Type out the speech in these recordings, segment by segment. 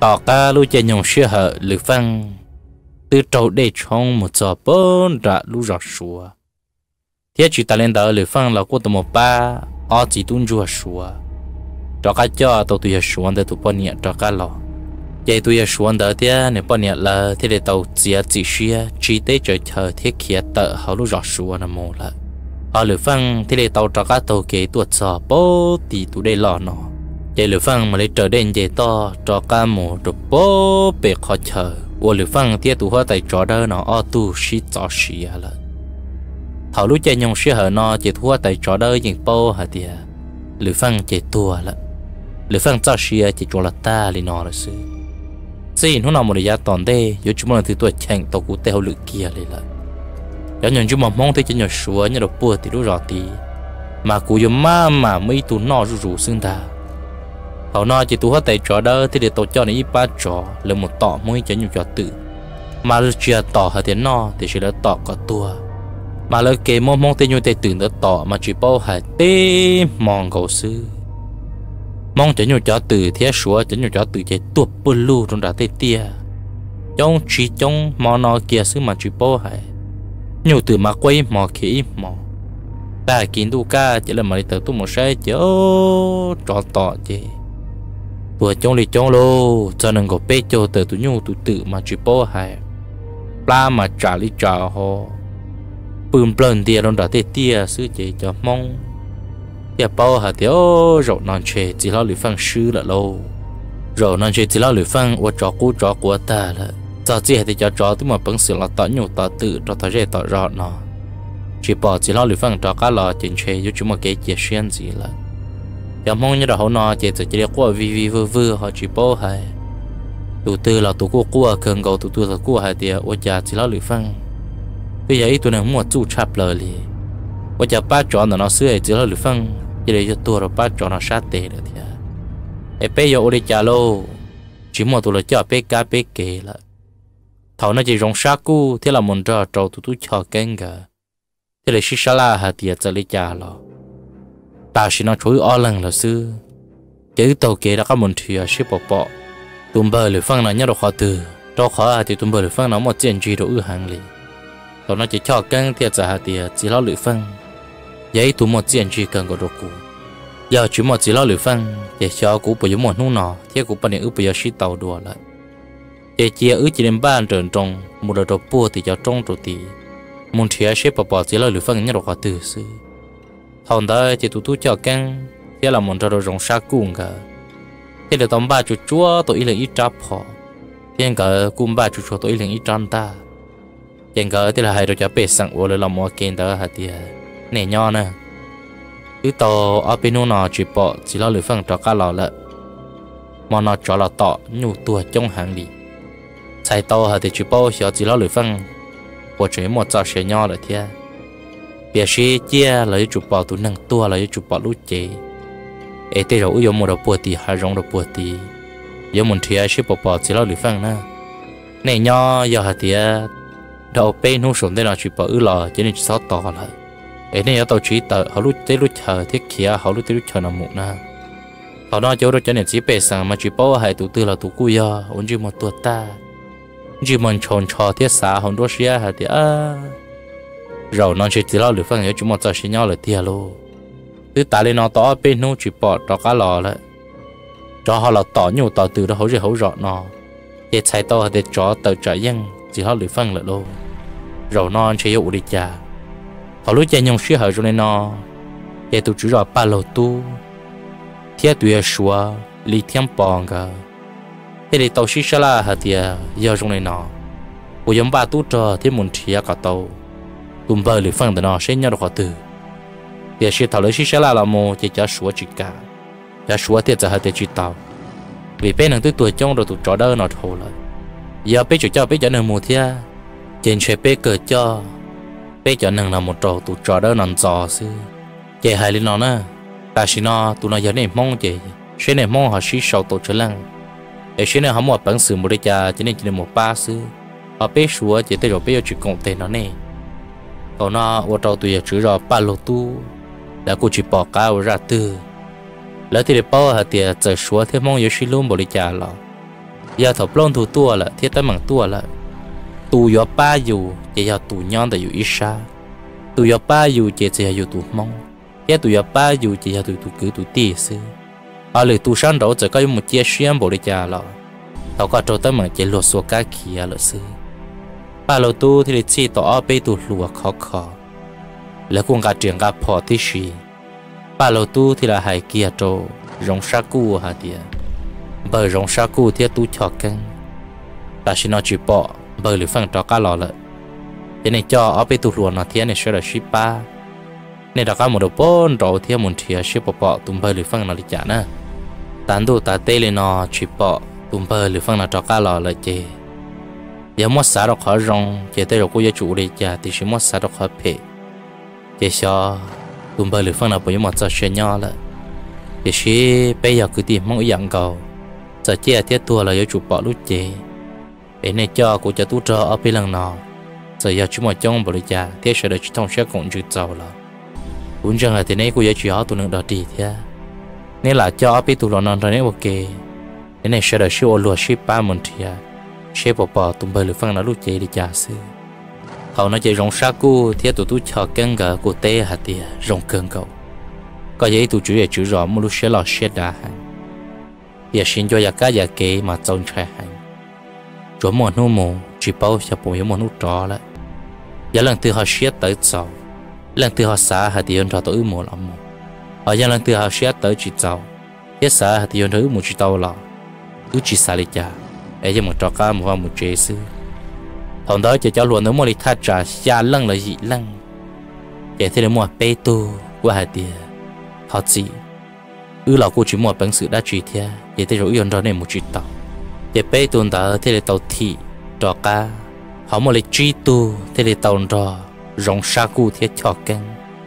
tỏ ca lu chơi nhung xưa hở lử phăng từ trâu để trong một giờ bốn đã lu rõ sủa thiết chỉ ta lên đó lử phăng là của tụi một ba ở chỉ tuân chùa sủa cho cá cho tụi tụi sủa để tụi bọn nhẹ cho cá lò vậy tụi sủa đó thế nếu bọn nhẹ là thế để tàu chỉ xia chỉ để chờ chờ thiết kia tợ họ lu rõ sủa là một là họ lử phăng thế để tàu cho cá tàu kế tuột giờ bố thì tụi đây lò nó vậy lử phăng mà lấy trở đến vậy to cho cá mù được bố bể khó chờ我lử phăng thiết tụi họ tại chỗ đó nó ở tu sĩ cho xia là họ lúc chơi nhung xưa hở nó chỉ thua tại chỗ đó những bao hả tiệt lử phăng chỉ tua là lử phăng cho xia chỉ cho là ta li nó là sự xin hôm nào một giờ toàn đây giờ chúng mình thì tuổi chèn tàu cụ tèo lử kiaเลยlà giờ nhận chúng mình mong thấy chỉ nhờ xúa nhờ đồ bùa thì lúc rõ tí mà cụ giờ mà mấy tụi nó rủ xương ta họ nó chỉ thua tại chỗ đó thì để tổ cho này ít ba chỗ là một tọ mới cho nhiều chỗ tự mà chưa tọ hả tiệt nó thì chỉ là tọ có tua mà lỡ kể mong tên như tên tưởng đã tỏ mà chỉ bao hạt tê mong cầu sư mong cho nhiều cho từ thế số cho nhiều cho từ chạy tuột bùn lu trong đã tê tia trong chỉ trong mò nó kia sư mà chỉ bao hạt nhiều từ mà quay mò khí mò ta kiến tu ca chỉ là mà đi tới tu một sai chứ trò tỏ chứ vừa trong lịch trong lô cho nên có bê cho từ tu nhiều tu tự mà chỉ bao hạt la mà trả lý trả họ bùm bần tia trong đó tia sư chế cho mong tia bao hạt tia rồi non chế chỉ lo lưỡi phăng sư là lâu rồi non chế chỉ lo lưỡi phăng và chó của ta là giờ chỉ thì chó tức mà bằng sự là tỏ nhiều tỏ tự cho tỏ dễ tỏ rõ nó chỉ bỏ chỉ lo lưỡi phăng cho cá lò trên chế cho chúng mà cái chia xuyên gì là giờ mong như là họ nó chế chỉ để qua vi vừa họ chỉ bao hạt tụ tư là tụ của cần cầu tụ tư là của hạt tia và giờ chỉ lo lưỡi phăng bây giờ tụi nó mua chú chắp lời liền, bây giờ ba chọn nó sửa chỉ là lưỡi phăng, giờ để cho tôi rồi ba chọn nó sát tệ rồi thì, em bây giờ ở đây trả lô, chỉ mua tụi nó cho bé cá bé kề là, thầu nó chỉ rong sát cú, thế là muốn cho trâu tụi cho kén cả, thế là xí la hạt tiền cho lấy trả lo, ta chỉ nó chối o lần là xưa, chứ tàu kề đã có muốn thìa xí bỏ, tụm bờ lưỡi phăng nó nhớ được khó từ, cho khó thì tụm bờ lưỡi phăng nó một chuyện gì đó hàng liền. Tụi nó chỉ cho căng thiệt giả hạt tiền chỉ lo lưỡi phăng, vậy tụi một chuyện chỉ cần có đồ cũ, giờ chỉ một chỉ lo lưỡi phăng, để cho cũ bây giờ một nô nọ, thế cũ bây giờ bây giờ xí tàu đùa lại, để chia chỉ đến ba trận trong, một đồ bùa thì cho trong đồ tì, muốn thiệt xí bỏ chỉ lo lưỡi phăng nhớ được họ từ xưa, thằng đó chỉ tụi cho căng, thế là muốn cho đồ rong sát cung cả, thế là tóm ba chú chúa tụi ý là ít trap họ, thế cả cung ba chú chúa tụi ý là ít trăn ta. Chẳng có thì là hai đứa cháu bé sẵn vô là làm mua kênh đó hả thì nè nho nè cứ tàu ở bên nó chỉ bỏ chỉ lo lưỡi phăng cho cá lò lợ mà nó cho là tọ nhu tua trong hàng đi sai tàu hả thì chỉ bỏ chỉ lo lưỡi phăng của chỉ một giờ sẽ nho là thế bây giờ chia lấy chụp bỏ tụi năng tua lấy chụp bỏ lút chế ấy thế rồi dùng một đầu bùa tì hai rong đầu bùa tì dùng một thìa sẽ bỏ chỉ lo lưỡi phăng nè nè nho giờ hả thì đầu bên hông sồn đây là chỉ bỏ lò cho nên chỉ sáu tỏ lại ấy nên ở tàu chỉ tờ họ lúc tới lúc chờ thiết kia họ lúc tới lúc chờ nằm một na họ nói chỗ đó cho nên chỉ bề sang mà chỉ bỏ hai tụ tư là tụ cùi à ôn chỉ một tuột ta chỉ mình tròn trò thiết xã họ đua xia hả thì rồi nó chỉ lo lửa phăng chúng một giờ xí nhau là tia luôn cứ tại lên nó tỏ bên hông chỉ bỏ cho cá lò lại cho họ là tỏ nhiều tỏ từ đó hấu rõ nó để chạy to để cho tàu chạy dân chỉ họ lưỡi phăng lại luôn rồi non chỉ dụ đi cha họ lúc cha nhung xí hở rồi nó để tụi chú rồi ba lô tu thiết tụi xua li thiam bòn cả thế để tàu xí xa la hả thì giờ rồi nó của giống ba tu trò thế muốn chia cả tàu tụm bờ lưỡi phăng để nó sẽ nhau được họ từ để xí tàu lưỡi xí xa la là một chỉ cho xua chỉ cả cho xua thiết giờ hả thì chỉ tàu vì bên năng tuổi trong rồi tụi trò đỡ nó thầu lại giờ bé cho bé cho nên một thia trên xe bé cờ cho bé cho nên là một trò tụi trò đó nằm giò xưa chị hai lên nó nè ta chỉ nó tụi nó giờ này mong chị xe này mong họ xí sầu tổ trở lăng để xe này họ một bản sự một đôi cha cho nên chỉ một ba xưa họ bé xúa chỉ tới rồi bé chỉ cộng tiền nó nè còn nó ở trò tụi chữ rồi ba lô tu đã cô chỉ bỏ cao ra tư lỡ thì để bao hạt tiền trời xúa thế mong giờ xí luôn một đôi cha lọ giờ thọ plon thủ tua là thiết tới mảng tua là tù gió ba dù chỉ giờ tù nhon tại dù ít xa tù gió ba dù chỉ giờ tù mong giờ tù gió ba dù chỉ giờ tù cứ tù tì sư ở lì tù sáng đó chỉ có một chiếc xuyên bộ đi cha lọ thọ có trâu tới mảng chỉ lột số cá kia là sư ba lô tu thì chỉ tỏ bê tù lùa khó khó là cùng cả chuyện cả phò tí xì ba lô tu thì là hai kia trâu rong sa cu hả tiệt bởi rong sa cu thì tu cho căng ta chỉ nói chỉ bỏ bởi lì phân cho cá lò lại thế này cho ở bên tu luồn nó thế này sẽ là ship ba này đã có một đồ bốn rồi thì muốn thiệt ship bỏ tụm bởi lì phân nó đi chả nè tán đồ ta tê lên nó chỉ bỏ tụm bởi lì phân nó cho cá lò lại chê giờ mất xã đó khó rong chê tê rồi cô gia chủ đi chả thì chỉ mất xã đó khó phê chê cho tụm bởi lì phân nó bởi một giờ xuyên nhau lại thì chỉ bây giờ cứ tìm mong dạng cầu giờ chia thiết tua là yêu chủ bỏ lúc chế để này cho cô cho tu cho ở bên lần nào giờ giờ chúng mà trong bộ cha thiết sẽ được thông sẽ cũng chịu giàu là cũng chẳng là thế này cô yêu chủ họ tu năng đó đi thế nên là cho ở bên tu lo non rồi này ok để này sẽ được siêu lúa ship ba mình thì ship bỏ tụm bơi được phân là lúc chế đi trả sư họ nói chơi rong sa cu thiết tụi tu cho cân gà cô tê hạt tiền rong cân cầu có giấy tụi chủ yếu chữ rõ một lúc sẽ lọt xe đá hàng giờ xin cho cá giờ kế mà trông trái hàng chỗ một nô mồ chỉ bao cho bồi một nút trò lại giờ lần từ họ xe tới giàu lần từ họ xả hạt tiền cho tới một lắm họ giờ lần từ họ xe tới chỉ giàu hết xả hạt tiền tới một chỉ tàu lọ cứ chỉ xả đi cha để cho một trò cá một chế sư thằng đó chỉ cho luôn nó mua đi thắt trả xa lăng là gì lăng để thế là mua bê tô qua hạt tiền họ chỉ là cô chỉ một bằng sự đã chỉ thế để thế rồi yên đó này một chỉ tàu để bê tuần đó thế là tàu thị trò cá họ một lấy chỉ tu thế là tàu đó rong sa cu thế cho căng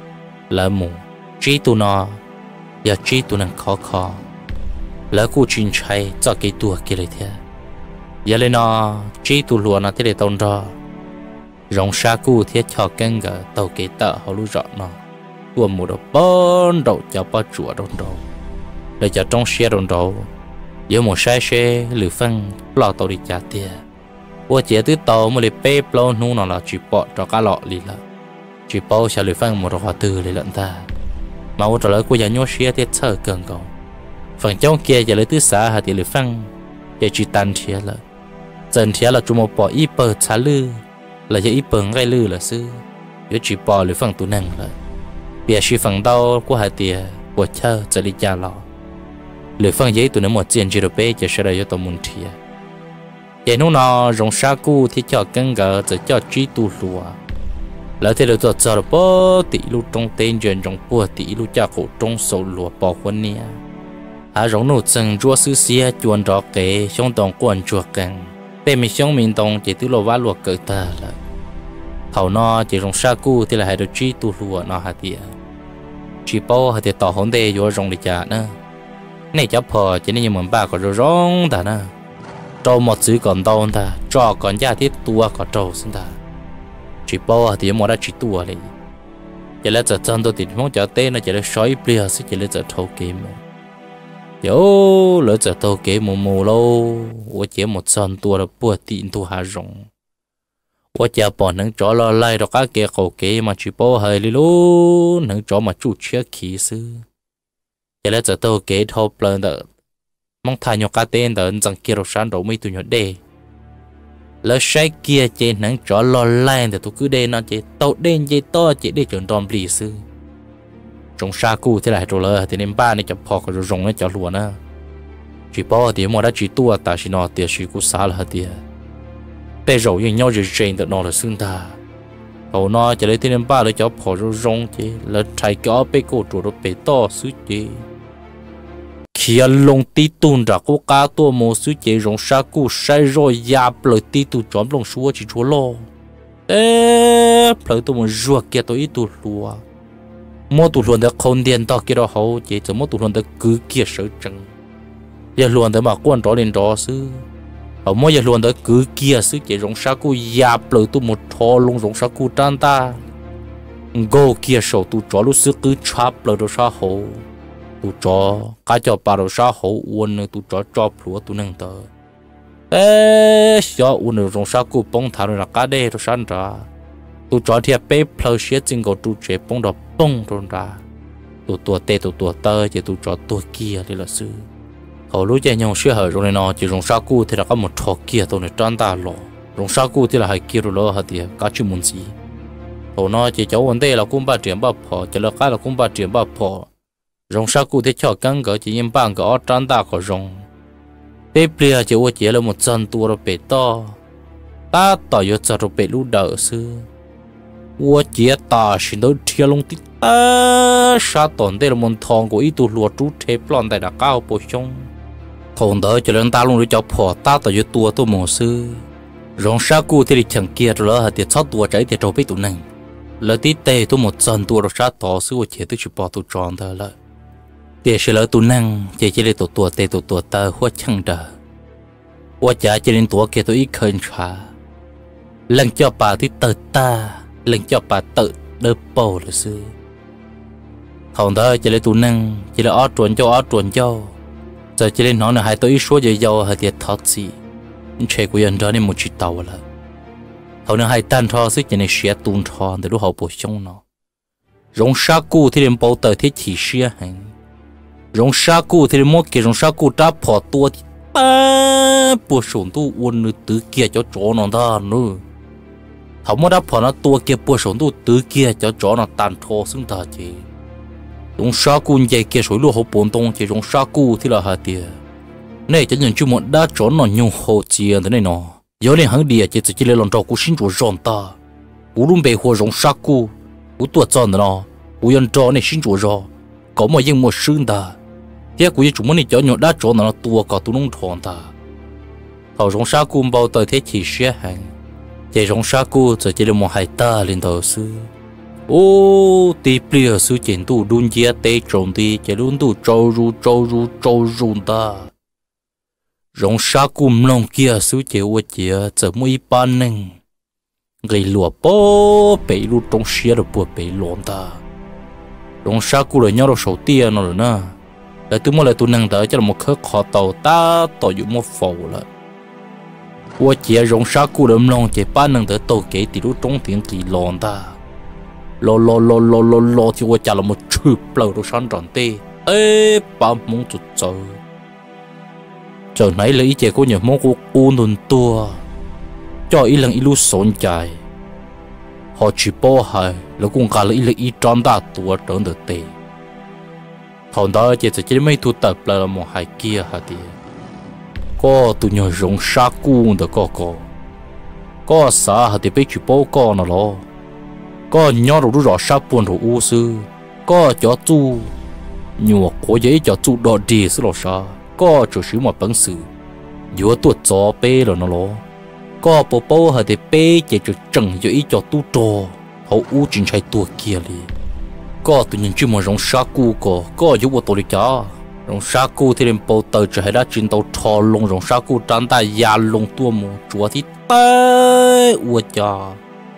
là mù chỉ tu nó giờ chỉ tu năng khó khó là cô chuyên chạy cho cái tua kiaเลยthế giờ lên nó chỉ tu luôn nó thế là tàu đó rong sa cu thế cho căng cả tàu cái tợ họ lưu rõ nó của một đầu bón đầu cho bao chùa đông đầu để cho trong xe đông đầu giữa một xe xe lửa phân lò tàu đi trả tiền qua chế từ tàu mà để bê plo nu nó là chỉ bỏ cho cá lọ đi là chỉ bao xe lửa phân một đầu từ để lợn ta mà qua trở lại qua nhà nhô xe thì sợ cần cầu phần trong kia giờ lấy từ xã hạt tiền lửa phân để chỉ tan thiệt là dần thiệt là chúng một bỏ ít bờ xả lư là giờ ít bờ ngay lư là sư giữa chỉ bỏ lửa phân tụ năng là bây giờ phần đau của hạt tiền của chờจะđi trả lọ lửa phân giấy tụi nó một tiền chỉ được béจะsẽ được cho tụi mình thiệt vậy nó rong sa cu thì cho cân gỡจะcho trí tu lúaแล้วที่เราจะเราป้อติลูตรงเต็นจนรองปัวติลูจะโคตรงโซลัวปอกคนเนี้ยรองหนูจังจัวซื้อเสียจวนดอกเก๋ช่องตองกวนจัวกันแต่ไม่ช่องมินตองจะตื้อเราว่าลัวเกิดตาละเขาจะรองซากูที่เราให้เราจีตัวลัวหาเดียจีป้อหาเดียต่อหงเดียอยู่รองดิจ่านะในจับพอจะนี่ยังเหมือนบ้าก็ร้องแต่นะโจหมดซื้อก่อนโดนแต่จอก่อนยาที่ตัวก็โจสินแต่chỉ bao thì mua ra chỉ tua này, chỉ là giờ chân tôi thì mong chờ tên nó chỉ là sói bia chứ chỉ là giờ thâu kiếm, yo lỡ giờ thâu kiếm mù lâu, tôi chỉ một chân tua là bùa tiền tua hà rong, tôi chỉ bỏ những chỗ lo lại đó các cái cầu kiếm mà chỉ bao hơi đi luôn, những chỗ mà chủ chia khí sư, chỉ là giờ thâu kiếm thâu pln đó, mong thay nhau cái tên đó chẳng kia đâu sáng đâu mấy tụi nhỏ đê. Lỡ sai kia trên nắng chó lo lan thì tôi cứ đê nó chỉ tàu đen chỉ to chỉ để chọn tròn lì sư trong sa cu thế này rồi lỡ thì nên ba này chập phò rồi rồng nó chọn luôn á chỉ bao thì mà đã chỉ tua ta chỉ nó tiền chỉ cú xả là tiền để rồi như nhau rồi trên được nó là xương ta cậu nó chỉ lấy tiền ba để chọn phò rồi rồng chứ lỡ chạy cái bê cổ rồi nó bê to xứ chứ khi lông tí tuôn ra có cá tua mồ suy chế rong sa cu sai rồi dạp lời tí tu chóm lông xua chỉ chúa lo lời tu một ruột kia tôi ít tu lúa mua tu luôn để không điên to kia đó hậu chỉ cho mua tu luôn để cứ kia sợ chừng giờ luôn để mà quan rõ lên rõ sư ở mua giờ luôn để cứ kia sư chế rong sa cu dạp lời tu một thò lông rong sa cu tan ta go kia sầu tu chó lúc sư cứ chắp lời đồ sa hậu tu chó cá cho bà đồ sa hậu uốn tu chó cho plúa tu nâng tờ ê xó u nửa rong sa cu bông thảo là cá đê rồi sáng ra tu chọn thiệp bê phơi xé chính cầu tu chế bông đỏ bông rồi ra tu tua tê tu tua tơ chỉ tu chọn tua kia đi là sư hầu lúc chạy nhau xé hở rồi này nó chỉ rong sa cu thì là có một thọ kia tu này tròn ta lò rong sa cu thì là hai kia rồi lo hả tiệt cá chim muốn gì hầu nó chỉ cháu vấn đề là cũng ba chuyện ba phò chỉ là cái là cũng ba chuyện ba phò rong sa cu thì cho căng cỡ chỉ yên bang cỡ tròn ta có rong tiếp bia chỉ ô chỉ là một chân tua rồi bể to ta tỏ yếu cho rồi bể lú đỡ sư ô chỉ ta xin đôi thiê long tít ta sa tổn đây là một thòng của ý tụ lúa trú thế plon tại đã cao bổ sung thòng đỡ cho nên ta luôn đi cho phò ta tỏ yếu tua tôi mồ sư rong sa cu thì chẳng kia rồi là tiệt sáu tua trái tiệt trâu bể tụ nâng lỡ tí tê tôi một chân tua rồi sa tỏ sư ô chỉ tôi chỉ bỏ tụ tròn thôi lại tiệt sẽ lỡ tụ nâng chỉ để tụ tua tê tụ tua ta hoa chẳng đỡ hoa chả chỉ đến tua kia tôi ít khơi trả lần cho bà thì tự ta lần cho bà tự đỡ bầu là sư không đó chỉ là tụ nâng chỉ là ót chuẩn cho giờ chỉ lên nó là hai tôi ít số giờ giàu hay tiệt thoát gì chơi của dân đó nên một chiếc tàu là hầu như hai tan thọ sức chỉ này xé tuôn thọ để lúc hậu bổ sung nó rong sa cu thì đến bao tờ thế chỉ xé hành rong sa cu thì đến một cái rong sa cu đã bỏ tua thì ta bổ sung tu uốn nữa tứ kia cho chó nó ta nữa không có đã bỏ nó tua kia bổ sung tu tứ kia cho chó nó tan thọ xứng ta chứ rong sa cu vậy kia sủi lúa hậu bổn tông chỉ rong sa cu thì là hạt tiền này cho những chuyện muốn đã chó nó nhung hồ chia thế này nó giờ này hàng địa chỉ lấy lòng trâu của sinh chủ ròn ta u luôn bị hồ rong sa cu u tua chọn nó u yên trâu này sinh chủ rò có một những một xương ta thế của chúng mình cho nhọn đã chọn nó tua cả tu nông thôn ta hầu rong sa cu bao tới thế chỉ xé hàng chỉ rong sa cu chỉ là một hai ta lên đầu sư ô tí bia sư chiến tu đun chia tê trồng đi chỉ luôn tu trâu ru ta rong sa cùm lòng kia sư chế ô chế giờ mỗi ban nâng gây lúa bó bể lú trong xía rồi bùa bể lộn ta rong sa cù rồi nhau rồi sầu tia nó rồi na lại từ mỗi lại tụi nâng tới cho là một khớp khó tàu ta tàu dụng một phẩu lại ô chế rong sa cù rồi lòng chế ban nâng tới tàu kế thì lú trong tiếng kỳ lộn ta lo thì ô chế là một chụp lầu rồi sáng tròn tê ê ba mông tụt trời giờ nãy là ý chế có nhiều món của u nôn tua cho ý lần ý lu sồn chạy họ chỉ bỏ hai là cũng cả là ý là ý tròn đa tua trơn được tệ hòn đó chỉ mấy thu tập là một hai kia hả thì có tụi nhỏ rong sa cu được có xã hả thì bây chỉ bỏ có nó lo có nhỏ rồi rõ sa buồn rồi u sư có cho chu nhiều có giấy cho chu đỏ đi sư lo sa có chủ sử một bản sự vừa tuột gió bê rồi nó lo có bộ bao hả thì bê chỉ cho trần cho ý cho tu trò hậu u chính chạy tua kia đi có tụi nhìn chuyên mà rong sa cu có giúp một tổ đi cho rong sa cu thì lên bao tờ chỉ hay đã chuyên tàu thò lông rong sa cu tràn ta già lông tua mù chúa thì tê u cha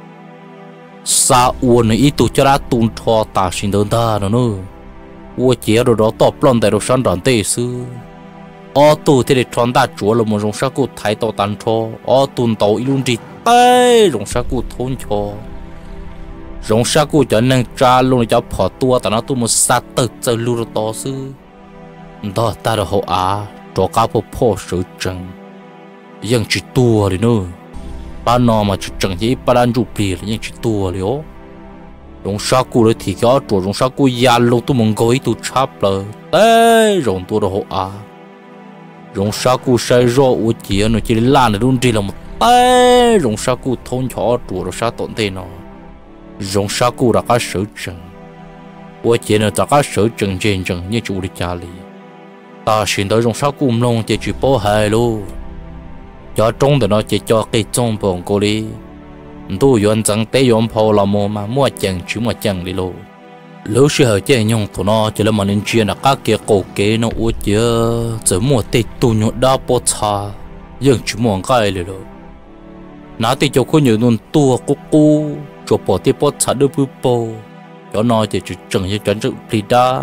sa u này ý tụ cho đã tuôn thò ta xin đơn ta nữa u chế rồi đó tọp lon tại rồi sáng đòn tê sư ô tô thì để tròn đa chúa là một rong sa cu thái tàu tan cho ô tuần tàu ilun đi tay rong sa cu thôn cho rong sa cu cho nên cha luôn cho phò tua ta nó tu một sát tự chơi lưu to sư đó ta là hậu á cho cá phô sự trần nhưng chỉ tua đi nữa ba nó mà chỉ trần chỉ ba đàn chụp bì là nhưng chỉ tua liễu rong sa cu đấy thì cái chỗ rong sa cu già luôn tu mong gói tu chắp了đấy rong tua là hậu á rong sa cu sai rõ u chia nó chỉ lan được đi là một tay rong sa cu thôn cho chủ rồi sa tổn thế nó rong sa cu đã có sở trường u chia nó đã có sở trường trên trường như chủ đi trả lý ta xin tới rong sa cu long chỉ chỉ bỏ hai luôn cho trong đó nó chỉ cho cái trong bồn cô đi tôi yuan chẳng té yuan phao là mua chẳng chỉ mua chẳng đi luôn lúc xưa chơi nhung tụi nó chỉ là mà nên chuyện là các cái cổ kế nó uống chưa chỉ mua tết tụi nó đã bỏ xa nhưng chỉ mua cái này rồi nãy thì cho cô nhiều luôn tua cô cho bỏ tết bỏ xa được bự bò cho nó chỉ chẳng như chẳng chịu đi đa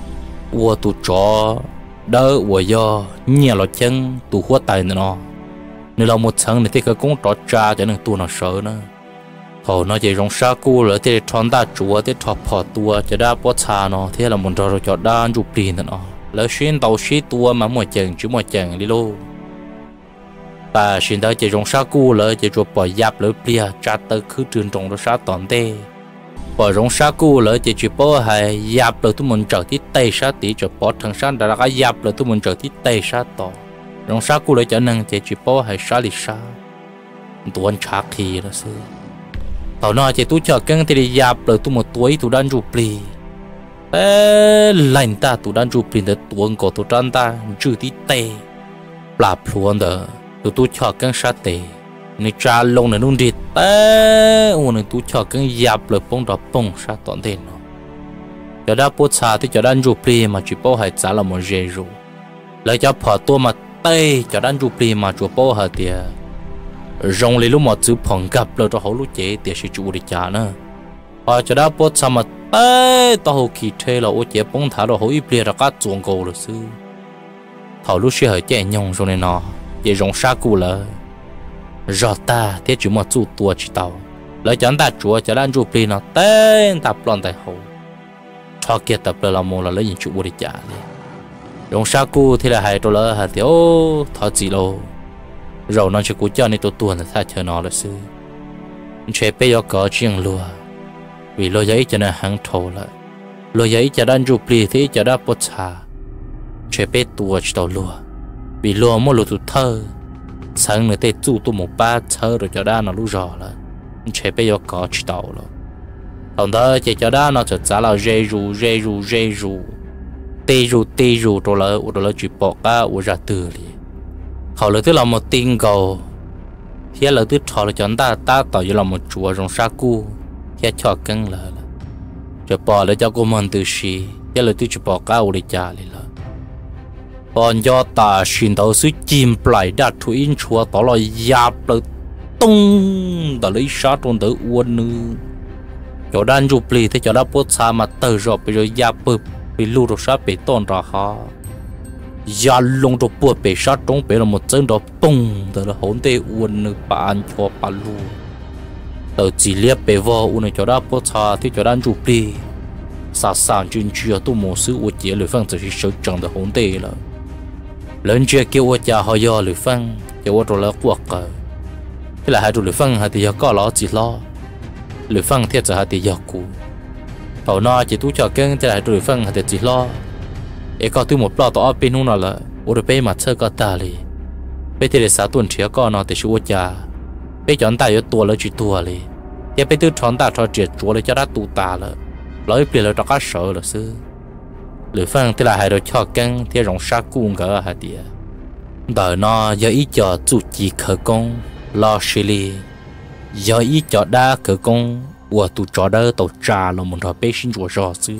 uống tụi chó đỡ uống do nhẹ lo chân tụi hoa tài nó nếu là một tháng thì cái cũng trò cha cho nên tu nó sợ nữa họ nó chỉ trong sa cú là thì thon ta chúa thì thọ phò tua cho đã bỏ xa nó thế là một trò cho đã chụp tiền nó lỡ xuyên tàu xí tua mà một chừng chứ một chừng đi luôn và xuyên tới chỉ trong sa cú lỡ chỉ chụp bỏ giáp lỡ bia chặt tới cứ trường trong đó sa toàn tê bỏ trong sa cú lỡ chỉ chụp bỏ hay giáp lỡ tụi mình trở tí tây sa tí chụp bỏ thằng sa đã cái giáp lỡ tụi mình trở tí tây sa to trong sa cú lỡ cho nên chỉ chụp bỏ hay sa lì sa tuần chạc thì là sư tao nói chỉ tôi chờ căng thì đi giáp rồi tôi một tuổi tôi đang chụp lì lạnh ta tôi đang chụp lì để tuần cổ tôi trăn ta chữ tí tê lạp luôn đó tôi chờ căng sát tê nên cha lông này luôn đi ôn tôi chờ căng giáp rồi bông đỏ bông sát toàn thế nó giờ đã bớt xa thì giờ đang chụp lì mà chỉ bao hai giá là một dễ rồi lại cho phở tôi mà tê giờ đang chụp lì mà chụp bao hai tiền rong lấy lúc mà chữ phong gặp rồi cho hậu lúc chế thì sẽ chịu được trả nữa cho đã bớt sao mà tê tao hậu kỳ thế là ô chế bông thả rồi hậu ít bia ra cá chuồng cầu rồi sư hậu lúc sẽ hơi chạy nhông rồi này nọ để rong sa cù là rõ ta thế chỉ mà chịu tua chỉ tàu lấy chán ta chúa cho đang chụp bia nó tê tập lon tại hậu cho kia tập là một là lấy những chịu được trả rong sa cù thì là hai đô la hạt tiêu thọ gì đâu rồi nó chỉ cố cho nên tôi tuần là thay chờ nó là sư chế bây giờ có chuyện lùa vì lùa giấy cho nên hàng thầu lại lùa giấy cho đang chụp lì thì cho đã bớt xa chế bây tua chỉ tàu lùa vì lùa mỗi lùa tụt thơ sáng người ta tụ tụ một ba thơ rồi cho đã nó lùa rõ là chế bây giờ có chỉ tàu rồi còn đó chỉ cho đã nó chợt giá là dê rù tê rù rồi là chỉ bỏ cả u ra từ liền họ lấy thứ là một tin cầu thế là thứ trò là chọn ta tạo như là một chùa trong sa cu thế cho căng là cho bỏ lại cho cô mình từ xí thế là thứ cho bỏ cao để trả lại là còn do ta xin đầu sự chìm lại đã thui in chùa tỏ là giáp là tung đã lấy sát trong tới uốn nữa cho đang chụp lì thế cho đã bớt xa mà từ rồi bây giờ giáp bự bị lù rồi sát bị tổn ra họ giờ lông đồ bùa bể sát trong bể là một chân đó bung từ là hỗn tê uốn nước bàn cho bà lu từ chỉ liếc bể vò uốn cho đã bớt xa thì cho đang chụp đi sa sản chuyên chia tu một sự uốn chia lưỡi phăng chỉ sử dụng được hỗn tê là lớn chia kêu uốn cha họ do lưỡi phăng kêu uốn rồi là quật cờ thế là hai đồ lưỡi phăng hai thì có lo chỉ lo lưỡi phăng thiết giờ hai thì giờ cũ tàu no chỉ tu cho cưng thế là hai đồ lưỡi phăng hai thì chỉ lo có từ một lọ tao bênนู้นlà ở đây mà chơi có ta li bây giờ sáu tuần trước có nó thì chú cha bây giờ ta có tua là chỉ tua li giờ bây giờ chọn ta cho triệt chúa là cho đã tu ta là lấy tiền là cho cá sợ là sư lưỡi phăng thì là hai đôi cho căng thì rong sa cung cả hai tia đời nó giờ ít cho chủ chỉ khởi công lo xử lý giờ ít cho đa khởi công của tu cho đỡ tàu trà là một thằng bé sinh chúa rõ sư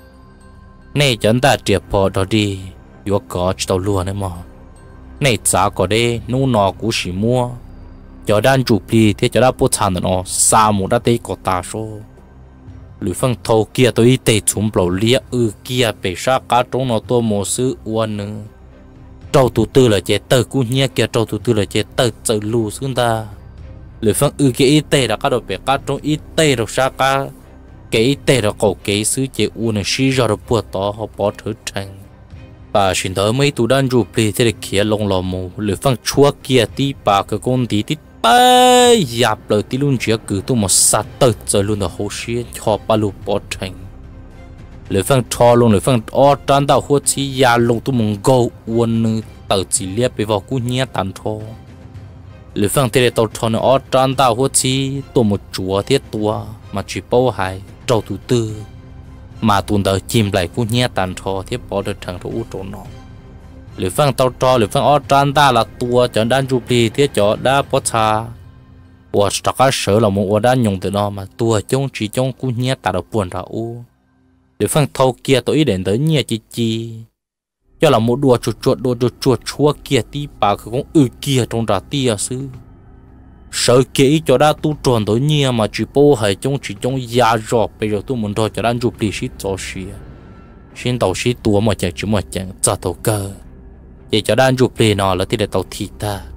này chúng ta triệt bỏ đó đi vô có tàu lúa này mà này giá có đây nô nọ cũng chỉ mua cho đan chụp đi thế cho đã bớt chán nó xa một đã thấy có ta số lưỡi phăng thâu kia tôi tê chúng bảo lia kia bị sát cá trong nó tôi một sự uốn nữa trâu tụ tư là chế tơ cú nhia kia trâu tụ tư là chế tơ chơi lù xuống ta lưỡi phăng kia ít tê là cá đồ bị cá trong ít tê rồi sát cá cái tê là cầu cái xứ chế uốn này xí ra rồi bớt to họ bỏ thử thành bà xin tới mấy tụ đan chụp đi thế là kia lông lò mù lưỡi phăng chua kia tí bà cái con tí tí bay dạp lời tí luôn chỉ cứ tôi một sát tới giờ luôn là hồ xí cho bà lù bỏ thành lưỡi phăng cho luôn lưỡi phăng ở trên đảo hồ chí ya lông tôi muốn go uốn tự chỉ liếc về vào cú nhia tàn thô lưỡi phăng thế là tàu cho nó ở trên đảo hồ chí tôi một chúa thiết tua mà chỉ bao hai trâu tụ tư mà tuần đời chìm lại cú nhia tàn thô thiết bỏ được thằng thú trốn nó lưỡi phăng tàu cho lưỡi phăng ở trên đảo là tua cho đan chụp đi thiết cho đã bỏ xa ủa chắc là sợ là một đan nhung từ nó mà tua trong chỉ trong cú nhia ta được buồn ra u lưỡi phăng thâu kia tôi đến tới nhia chi cho là một đùa chuột chúa kia tí bà cái con kia trong ra tia sư sợ kỹ cho đã tu tròn tới nhia mà chỉ bố hay trong chỉ trong ya rọp bây giờ tôi muốn thôi cho đan chụp đi xí cho xí xin tàu xí tua mà chẳng chỉ mà chẳng cho tàu cơ để cho đan chụp đi nó là thì để tàu thịt ta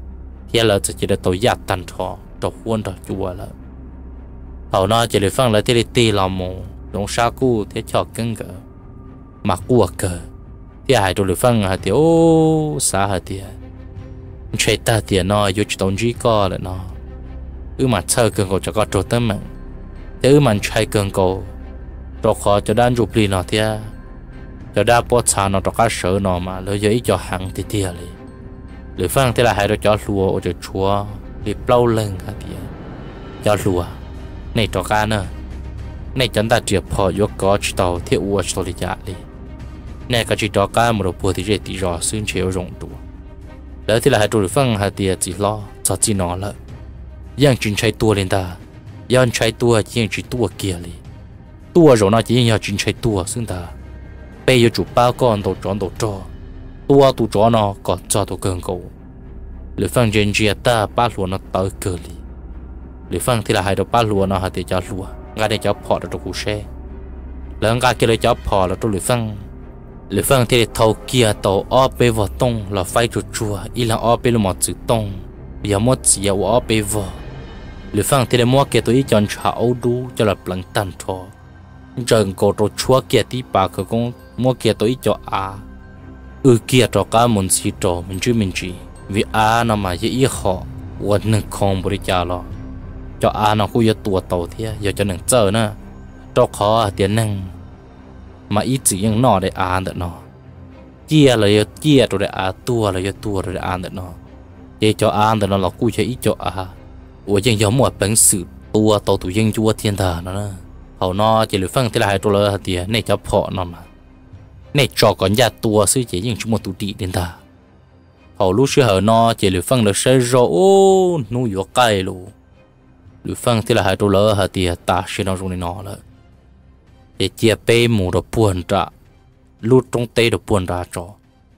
thì là chỉ để tôi giặt tàn thọ trọc quân trọc chùa là hầu nó chỉ để phăng lại thì tì làm mù trong sa cu thế cho cứng cỡ mà cua cỡ thì hai đồ phăng hạt thì ô xa hạt thì chơi ta thì nó yêu chỉ tông chỉ có là nó mà chơi cường cầu cho có trâu tâm mạng thế mà chơi cường cầu trâu khó cho đan chụp li nó thì cho đa bớt xa nó trâu cá sấu nó mà lấy giấy cho hàng thì tiệt lưỡi phăng thế là hai đứa cho lùa cho chúa để bao lần hạt thì cho lùa này trâu cá nữa này chúng ta chỉ bỏ vô có chỉ tàu thiết uo chỉ tàu đi chả đi này cái chỉ trâu cá một đồ bùa thì dễ tí rõ xuyên chiếu rộng đủ đó thì là hai đứa phăng hạt thì chỉ lo cho chỉ nó là yang chuyện chạy tua lên ta yang chạy tua chỉ chỉ tua kia đi tua rồi nó chỉ yang chuyện chạy tua xưng ta bây giờ chủ bao con đồ tròn đồ trò tua tu trò nó còn cho đồ cường cầu lưỡi phăng trên chia ta ba lúa nó tới cờ đi lưỡi phăng thì là hai đứa ba lúa nó hạt thì cho lúa ngay để cho phò được củ xe lớn ngay kia để cho phò là tôi lưỡi phăng thì thầu kia tàu ở bên vào tông là phải chuột chua ý là ở bên là một chữ tông bây giờ một chỉ ở bên vào lưỡi phăng thì để mua kia tôi chọn chảo đu cho là bằng tàn thọ trần cổ đồ chúa kia tí bà cơ công mua kia tôi cho kia cho cả một xí trò mình chỉ vì nó mà dễ họ quên nâng không bồi trả lo cho nó cũng tua tàu thế giờ cho nâng chờ nữa cho khó tiền nâng mà ít chỉ những nọ để được nó chia là chia rồi để tua là tua rồi để được nó để cho được nó là cúi cho ít cho ủa nhưng giống một bản sự tua tàu tụi dân chúa thiên thần nó hầu nó chỉ lưỡi phăng thế là hai đô la tiền này cho phọ nó mà này cho còn gia tua sư chỉ những chúng một tụi đi đến ta hầu lúc xưa hầu nó chỉ lưỡi phăng được xây rồi ô nuôi vô cây luôn lưỡi phăng thế là hai đô la tiền ta sẽ nó dùng nó là để chia bê mù đồ buồn trả lúc trong tây đồ buồn ra cho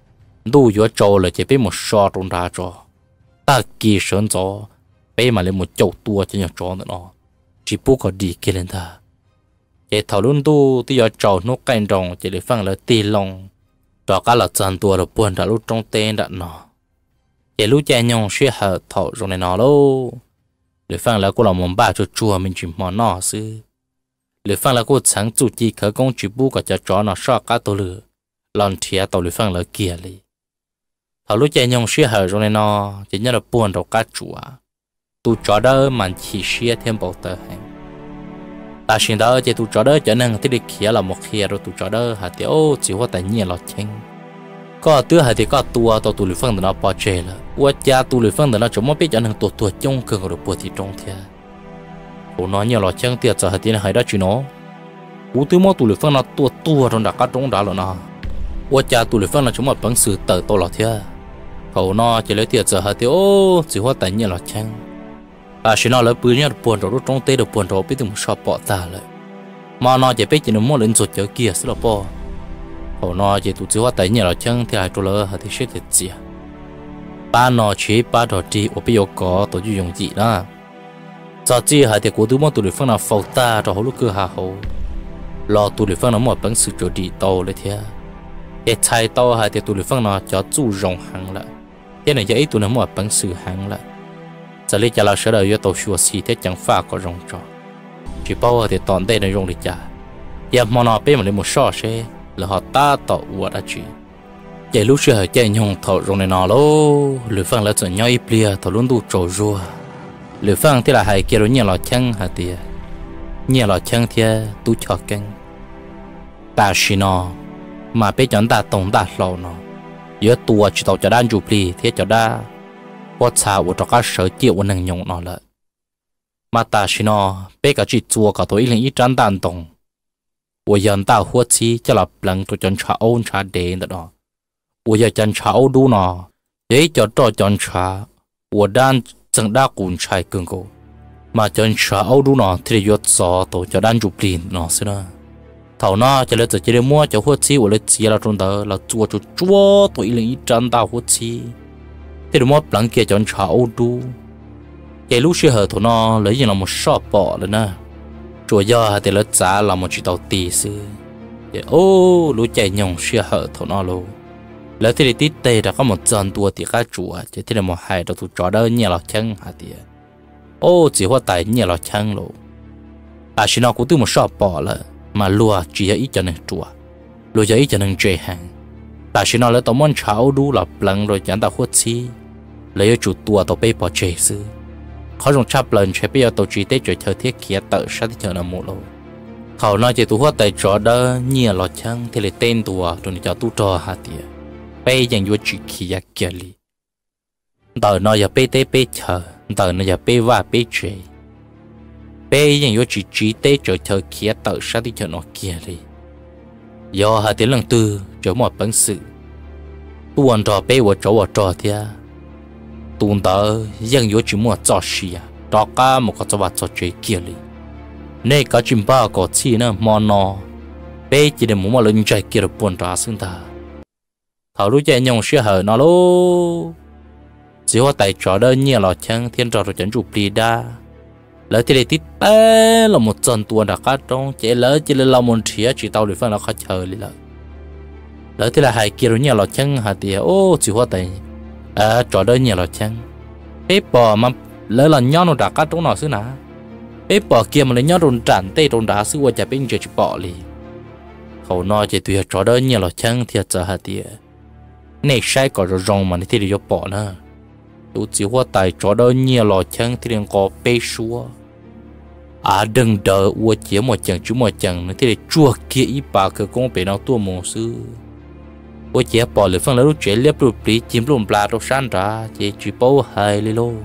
đủ vô trâu là chỉ bê một so trong ra cho ta kỳ sơn cho bê mà lên một chậu tua cho nhà chó nữa nó chỉ bố có đi kia lên ta để thảo luận tu thì giờ trâu nó canh rồng chỉ để phăng là tì lòng cho cả là chân tua đồ buồn ra lúc trong tây đã nó để lúc cha nhông sẽ hở thảo trong này nó đâu để phăng là cô làm món ba cho chùa mình chỉ món nó xứ lưỡi phăng là cô sáng chủ chi khởi công chỉ bu cả cho nó so cá tổ lửa lon thìa tàu lưỡi phăng là kia li thảo lúc chạy nhông xia hở rồi này nó chỉ nhớ là buồn đầu cá chùa tu chó đó mà chỉ xia thêm bảo tờ hành ta xin đó chỉ tu chó đó cho nên thì đi kia là một kia rồi tu chó đó hạt tiêu chỉ có tại nhiên lọt chênh có tứ hạt thì có tua tàu tu lưỡi phăng nó bỏ chơi là uất cha tu lưỡi phăng nó chỉ muốn biết cho nên tua chung cường rồi buồn thì trong thìa nó nhiều lọ chân tiệt giờ thì hay đó chứ nó cú tư mò tụi lưỡi phân nó tua trong đặc cá trong đó rồi nó qua cha tụi lưỡi phân là chúng một bằng sự tự to lọ thế hầu nó chỉ lấy tiệt giờ thì ô chỉ hoa tại nhiều lọ chân chỉ nó lấy bưởi nhá buồn rồi trong tây được buồn rồi biết từng shop bỏ ta lại mà nó chỉ biết chỉ nó mua lên rồi chờ kia sẽ là bỏ hầu nó chỉ tụi chỉ hoa tại nhiều lọ chân thì hai tụi lỡ thì sẽ thiệt gì ba nó chỉ ba đồ đi ở bây giờ có tổ chức dùng gì đó giờ chỉ hai thì cố tụi mò tụi lưỡi phân là phâu ta rồi lúc cứ hà hồ lo tụi lưỡi phân nó một bằng sự chuẩn bị tàuเลยthế để chạy tàu hai thì tụi lưỡi phân nó cho chủ rộng hàng lại thế này vậy tụi nó một bằng sự hàng lại giờ lấy cho là sẽ đợi tàu xua xì thế chẳng pha có rộng cho chỉ bao thì toàn đây là rộng để trả giờ mà nó bên mà lấy một sọ xe là họ ta tàu uất đã chỉ vậy lúc xưa chạy nhung thầu rộng này nó lô lưỡi phân là chọn nhau ít bia thầu luôn đủ trâu rùa lưỡi phăng thì là hai kia rồi nhiều lọ chân hả tiệt nhiều lọ chân thì tu cho canh ta xí nó mà bây giờ ta tổng ta lâu nó giờ tua chỉ tàu cho đan chụp đi thế cho đa quá xa của các sở chịu của năng nhung nó lại mà ta xí nó bây giờ chỉ chua cả tối lên ít trán đàn tổng của giờ ta huất chi cho là lần tôi chọn trả ôn trả đền đó của giờ chọn trả ôn đu nó để cho chọn trả của đan chẳng đa cuốn chạy cường cố mà chân trả áo đu nó thì được gió tổ cho đan chụp liền nó xí na thầu nó cho lên chỉ để mua cho huất chi của lên chỉ là trong đó là chua tuổi lên ít trăm tao huất chi thì được mua blanc kia chân trả áo đu cái lúc xưa thầu nó lấy gì là một shop bỏ rồi nè chùa do thì lấy giá là một chỉ tàu tỷ sư ô lúc chạy nhông xưa thầu nó luôn lỡ thì tít tê đã có một dần tua thì cá chùa chỉ thì là một hai đầu tụ chó đó nhẹ lọt chân hả tiệt ô chỉ hoa tài nhẹ lọt chân lộ à xin nó cũng từ một shop bỏ lại mà lùa chỉ là ít cho nên chùa lùa cho ít cho nên chơi hàng à xin nó lấy tao muốn cháo đu là lần rồi chẳng tao khuất chi lấy chủ tua tao bay bỏ chơi sưเขาdùng chắp lần chơi bây giờ tao chỉ tới chơi chơi thiết kia tự sát thì chờ nó một lâuเขาnói chỉ tụ hoa tài chó đó nhẹ lọt chân thì lấy tên tua rồi cho tụ trò hả tiệt bây giờ vô chỉ kia kia li tờ nó giờ bây tế bây chờ tờ nó giờ bây va bây chơi bây giờ vô chỉ tế chờ chờ kia tờ sát đi chờ nó kia li do hà tiếng lần tư chờ một bản sự tuần trò bây vừa trò thia tuần tờ dân vô chỉ mua trò xì à trò cá một cái trò vật trò chơi kia li này có chim ba có chi nữa mò nọ bây chỉ để muốn mà lên chơi kia được buồn trà xương ta thảo lúc chạy nhung sẽ hở nó lô chỉ hoa tay trò đơn nhẹ lọt chân thiên trò rồi chân chụp đi đa lỡ thì để tít bé là một trận tuần đã cắt trong chạy lỡ chỉ là làm một thìa chỉ tao được phân là khó chờ đi lỡ thì là hai kia rồi nhẹ lọt chân hả thì ô chỉ hoa tay trò đơn nhẹ lọt chân bé bò mà lỡ là nhon nó đã cắt trong nó xứ nà bé bò kia mà lấy nhon run tràn tê run đá xứ qua chạy bên chơi chỉ bỏ đi hầu nói chỉ tùy trò đơn nhẹ lọt chân thì giờ hả thì này sai có rồi rong mà thì được bỏ nữa, tôi chỉ hoa tài cho đó nhiều lò chân thì đừng có bê xua, đừng đợi uo chỉ một chừng chú một chừng nữa thì chua kia ít bà cơ công bể nào tua mồ sư, uo chỉ bỏ lại phần lớn chuyện liếp rụp lý chim lùm bla đâu san ra chỉ bao hai li lô,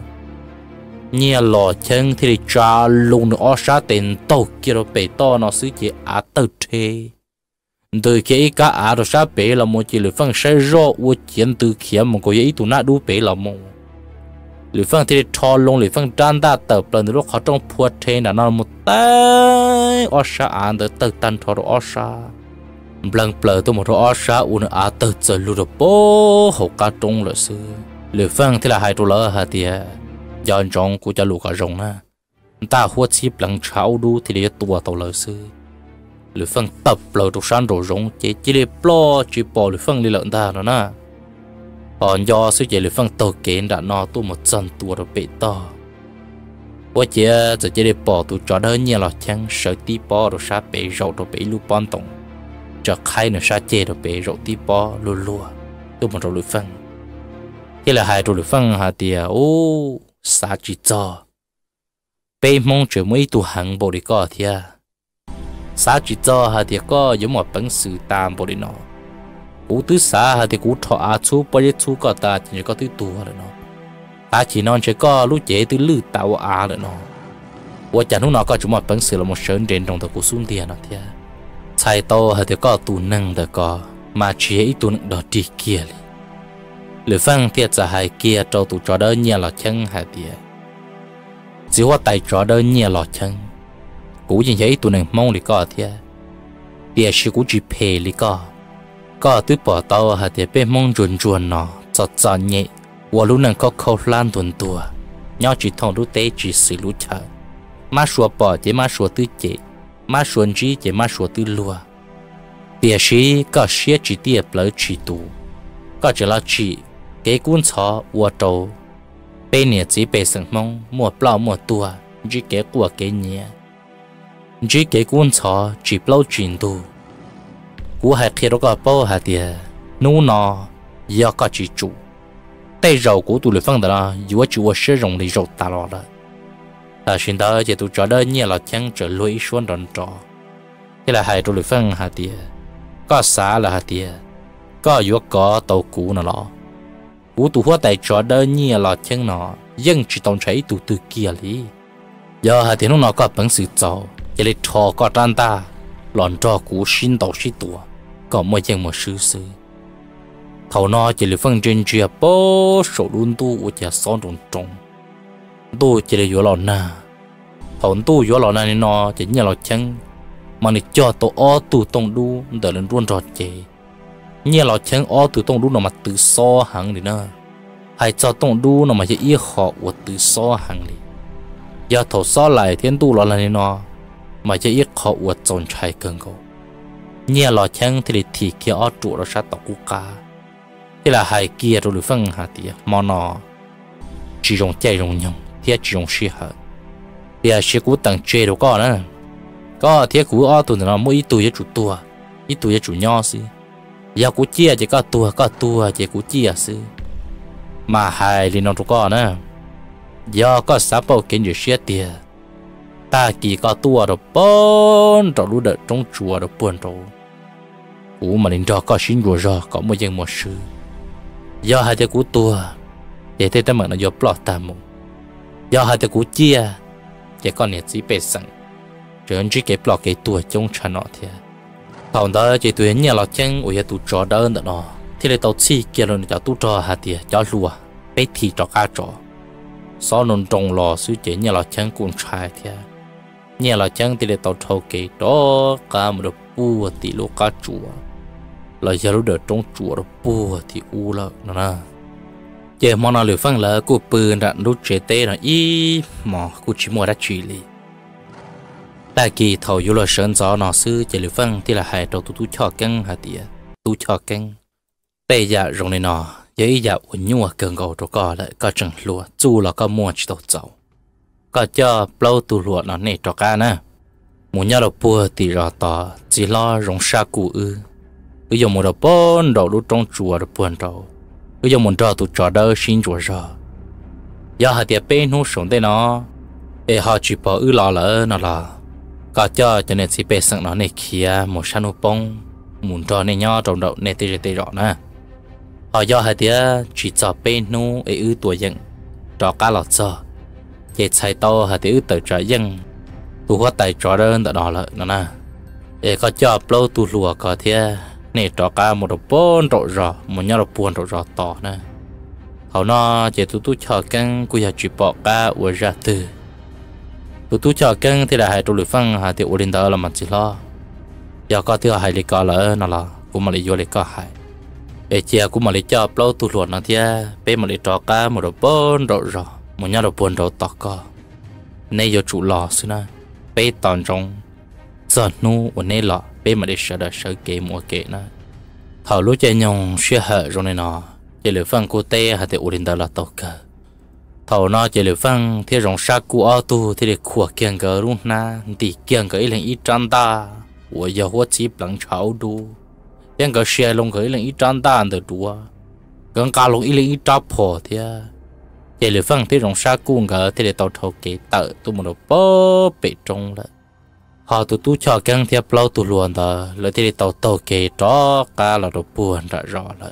nhiều lò chân thì cha luôn nó sát tiền tàu kia rồi bể to nó xứ chỉ tàu thế. Từ khi cả rồi sao bé là một chỉ lựa phân sai rõ của chuyện từ khi mà có ý tụ nát đủ bé là một lựa phân thì thò lông lựa phân tràn ta tập lần lúc họ trong phượt thế là nó một tay ở xa ăn từ từ tan thò ở xa lần bờ tôi một ở xa uốn từ từ lùi được bố hậu cá trong là sư lựa phân thì là hai đô la hả tiệt do trong của cha lùa cả rồng na ta huất chip lần cháo đu thì để tua tàu là sư lưỡi phân tập lợn trong sàn đồ rong chỉ để chỉ bỏ lưỡi phân đi lợn ta nữa nè còn do sự chỉ lưỡi phân tàu kiện đã no tu một chân tua rồi bị to quá chia giờ chỉ để bỏ tu cho đỡ nhiều là chăng sợ tí bỏ rồi sát bị rậu rồi bị lu bon tổng cho khai nữa sát chê rồi bị rậu tí bỏ lùa tu một rồi lưỡi phân cái là hai rồi lưỡi phân hả tiệt ô sát chỉ cho bị mong chờ mấy tu hàng bộ đi coi thiệt xã chỉ cho hà thì có giống một bản sự tam bộ đi nó cú tứ xã hà thì cú thọ chú bao nhiêu chú có ta chỉ có tứ tua rồi nó ta chỉ non chỉ có lúc chế tứ lư tạo rồi nó của chẳng lúc nào có chúng một bản sự là một sơn trên trong thời cú xuống tiền nó thế sai to hà thì có tụ năng được có mà chỉ ít tụ năng đó đi kia lưỡi phăng thiệt ra hai kia cho tụ cho đỡ nhiều là chân hà thì chỉ có tay cho đỡ nhiều là chân cú gì vậy tụi này mong đi coi thế, bây giờ cú chỉ phê đi coi tụi bỏ tao hả thì bên mong chuồn nó, chọt nhẹ, và lúc này có khâu lan tuần tua, nhau chỉ thòng lúc tế chỉ xử lúc chờ, má sủa bỏ chỉ má sủa tứ chế, má sủa chỉ chỉ má sủa tứ lúa, bây giờ có xe chỉ tiệp lỡ chỉ tụ, có chỉ là chỉ cái cuốn chó và trâu, bên này chỉ bên sừng mong mua plau mua tua, chỉ cái của cái nhẹ chỉ cái cuốn chó chỉ bao chuyện tu, cú hai khi đó có bao hạt tiền, nô nọ, giờ có chỉ chủ, tay rau của tụi lưỡi phân đó, dù chỉ sử dụng để rau ta lo đó, hiện tại chỉ tụi chó đó nhiều là chẳng trở lối xuống đòn trò, cái là hai tụi lưỡi phân hạt tiền, có xã là hạt tiền, có dù có tàu cũ nào đó, cú tụi hoa tay chó đó nhiều là chẳng nọ, dân chỉ tông thấy tụi từ kia đi, giờ hạt tiền nó có bản sự giàu. chỉ lấy thò có tràn ta lòn trò cú xin tàu xin tua có một dân một sư thầu nó chỉ lấy phân trên chia bó sổ đun tu của cha son trồng trồng tu chỉ lấy vô lòn na thầu tu vô lòn na nên nó chỉ nhà lò chân mà này cho tổ o tu tông đu đỡ lên ruộng trọt chế nhà lò chân o tu tông đu nó mà từ so hàng đi nè hay cho tông đu nó mà chỉ yêu họ của từ so hàng đi giờ thầu so lại thiên tu lò là nên nó mà chỉ ít họ uất tròn trái cơn go, nhẹ lò chăng thì để kia ở trụ nó sát tàu cú cá, thế là hai kia rồi lửa phân hạt thì mà nó chỉ dùng chạy dùng nhung thế chỉ dùng xí hạt thì xí cú tặng chơi đâu có nữa có thế cú ở tụi nó mỗi ít tuổi chủ tua ít tuổi chủ nho xí giờ cú chia chỉ có tua chỉ cú chia xí mà hai thì nó đâu có nữa giờ có sắp bao kiến gì xí tiền ta chỉ có tua rồi bốn rồi lúc đợi trong chùa rồi buồn rồi cú mà đến đó có xin rồi có một dân một sự do hai đứa cú tua để thế ta mở nó do plot tam mù do hai đứa cú chia chỉ còn nhiệt chỉ bề sẵn rồi anh chỉ cái plot cái tua trong chân nọ thì thằng đó chỉ tụi nhà lọt chân ở tụ trò đó nữa nó thì lại tàu chi kia rồi cho tụ trò hạt thì cho lùa bé thì cho cá trò sau nôn trồng lò suy chế nhà lọt chân cũng trai thì nhà lọt chân thì lại tàu thâu cái đó cả một đợt bùa thì lô cá chùa là giờ lúc đợt trong chùa rồi bùa thì u lợ nó nè giờ món nào lửa phăng là cô bự đạn lúc chế tê là y mà cô chỉ mua đã chửi li đại kỳ thầu vô là sơn gió nó sư chế lửa phăng thì là hai đầu tu cho căng hạt tiệt tu cho căng bây giờ rồng này nó giờ ý giờ uốn nhua cần cầu cho co lại có chẳng lúa chu là có mua chỉ đầu dầu có cho bao tu lúa nó này cho cá nè muốn nhau đầu bùa thì rõ tỏ chỉ lo rồng sa cụ bây giờ một đầu bốn đầu lúc trong chùa được buồn đầu bây giờ muốn cho tụi trò đỡ xin chùa rồi giờ hạt tiệt bên hú sống đây nó để họ chỉ bỏ lò lỡ nó là có cho nên chỉ bé sang nó này kia một san hộp bông muốn cho nên nhau trong đầu này tê rõ nè họ giờ hạt tiệt chỉ cho bên hú tuổi dân cho cá lọt cho để chạy to hạt tiệt tự trả dân tụi hoa tài trò đơn đó là nó nè để có cho bao tụi lùa có thế này trò cá một đầu bốn trộn rò một nhau đầu buồn trộn rò to nè họ nó chỉ tụi cho căng cứ giờ chỉ bỏ cá uống ra từ tụi cho căng thì là hai tụi lưỡi phăng hai tụi uống đó là mặt chỉ lo giờ có thứ hai lấy có lỡ nó là cũng mà lấy vô lấy có hai để chia cũng mà lấy cho bao tụi lùa nó thế bên mà lấy trò cá một đầu bốn trộn rò một nhau đầu buồn trộn to co này giờ chủ lò xí na bé toàn trong giờ nu ở này lọ bé mà để sợ kệ mua kệ na thầu lúc chơi nhung xưa hở rồi này nọ chơi lửa phăng cô tê hay thì urin đó là tàu cờ thầu nó chơi lửa phăng thì rong sa cu auto thì để khua kiêng cờ luôn na thì kiêng cờ lên ít trăn ta của giờ hoa chip lăng cháo đu kiêng cờ xe lông cờ lên ít trăn ta ăn được đua gần cả lông ít lên ít trap phò thì chạy lửa phăng thì rong sa cu cờ thì để tàu thầu kệ tự tụi mình bó bị trong lại họ tụi cho căng theo lâu tụi luôn đó lấy thì tàu kê đó cả là đồ buồn đã rõ lại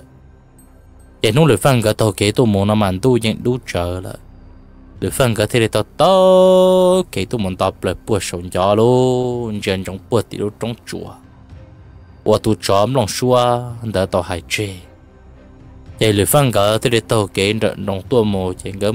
để nó lưỡi phăng cái tàu kê tụi muốn nó màn tu những đủ chờ lại lưỡi phăng cái thì tàu kê tụi muốn tập lại buồn sống gió luôn chân trong buồn thì lúc trong chùa và tụi chóm lòng xua đã tàu hải chê để lưỡi phăng cái thì tàu kê đợn đồng tua mồ trên cái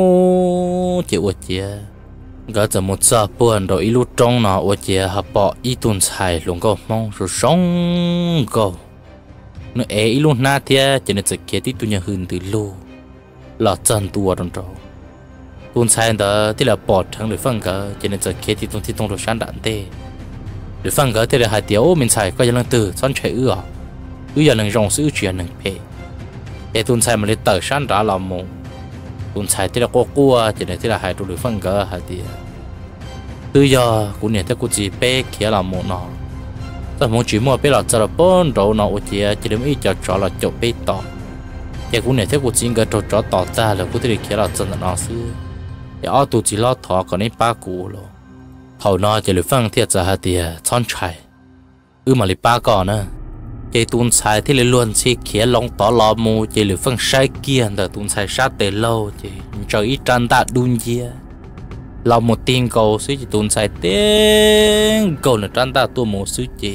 mồ chịu ở chia gã giờ một giờ buồn rồi lúc trong nó ở chia họ bỏ ít tuần xài luôn câu mong rồi sống câu nó ấy lúc na thia cho nên sẽ kia tí tụi nhà hưng từ lâu là chân tua trong trâu tuần xài đó thì là bỏ thằng để phân gã cho nên sẽ kia tí tụi rồi sáng đạn tê để phân gã thì là hai tiểu mình xài có lần từ son chạy giờ lần rong sữa chuyện lần phe để tuần xài mà để tờ sáng đã làm mồm tuần xài thì là cô cho nên thì là hai tụi lưỡi phân gỡ hai tia từ giờ cũng nhận thấy cô chỉ bé kia là một nóแต่ผมchỉ mua bé là cho là bốn đầu nó chỉ đem ít cho là chỗ bé to giờ cũng nhận thấy cô chỉ cái chỗ to ra là cô thấy kia là chân nó xí giờ tụi chỉ lo thọ còn nên ba cú rồi hầu nó chỉ lưỡi phân thiệt ra hai tia chọn chạy mà lưỡi ba còn nữa chỉ tuần xài thì luôn chỉ kia long tỏ lò mù chỉ lưỡi phân sai kiaแต่tuần xài sát để lâu chỉ trời ít tràn ta đun chia lò một tiền cầu xí chỉ tuần xài tiền cầu là tràn ta tua mù xí chỉ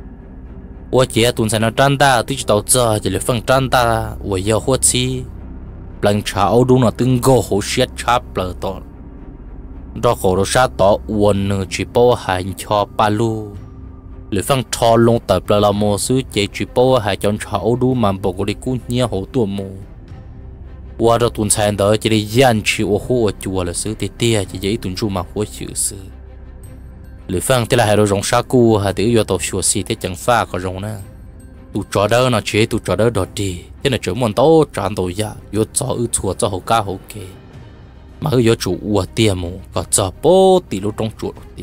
và chỉ tuần xài nó tràn ta tôi chỉ tàu giờ chỉ lưỡi phân tràn ta và giờ hoa chi lần cháo đúng là từng gỗ hồ xét chắp lờ to đó cổ đồ sát tỏ uốn chỉ bao hành cho ba lu lưỡi phăng thò lông tập là một số chế chỉ bao hai chọn chảo đủ mà bộ cái cú nhia hổ tua mù qua đó tuần sáng đó chỉ để gian chịu hổ chùa là sự tia chỉ dễ tuần chu mà hổ chịu sự lưỡi phăng thì là hai đồ rong sa cu hai tự do tàu chùa xì thế chẳng pha có rong nè tụ trò đó nó chế tụ trò đó đọt đi thế là chỗ mòn tao tràn tổ ya yo cho chùa cho hậu ca hậu kê mà yo chủ ua tiêm mù có cho bố tỷ lúc trong chuột đi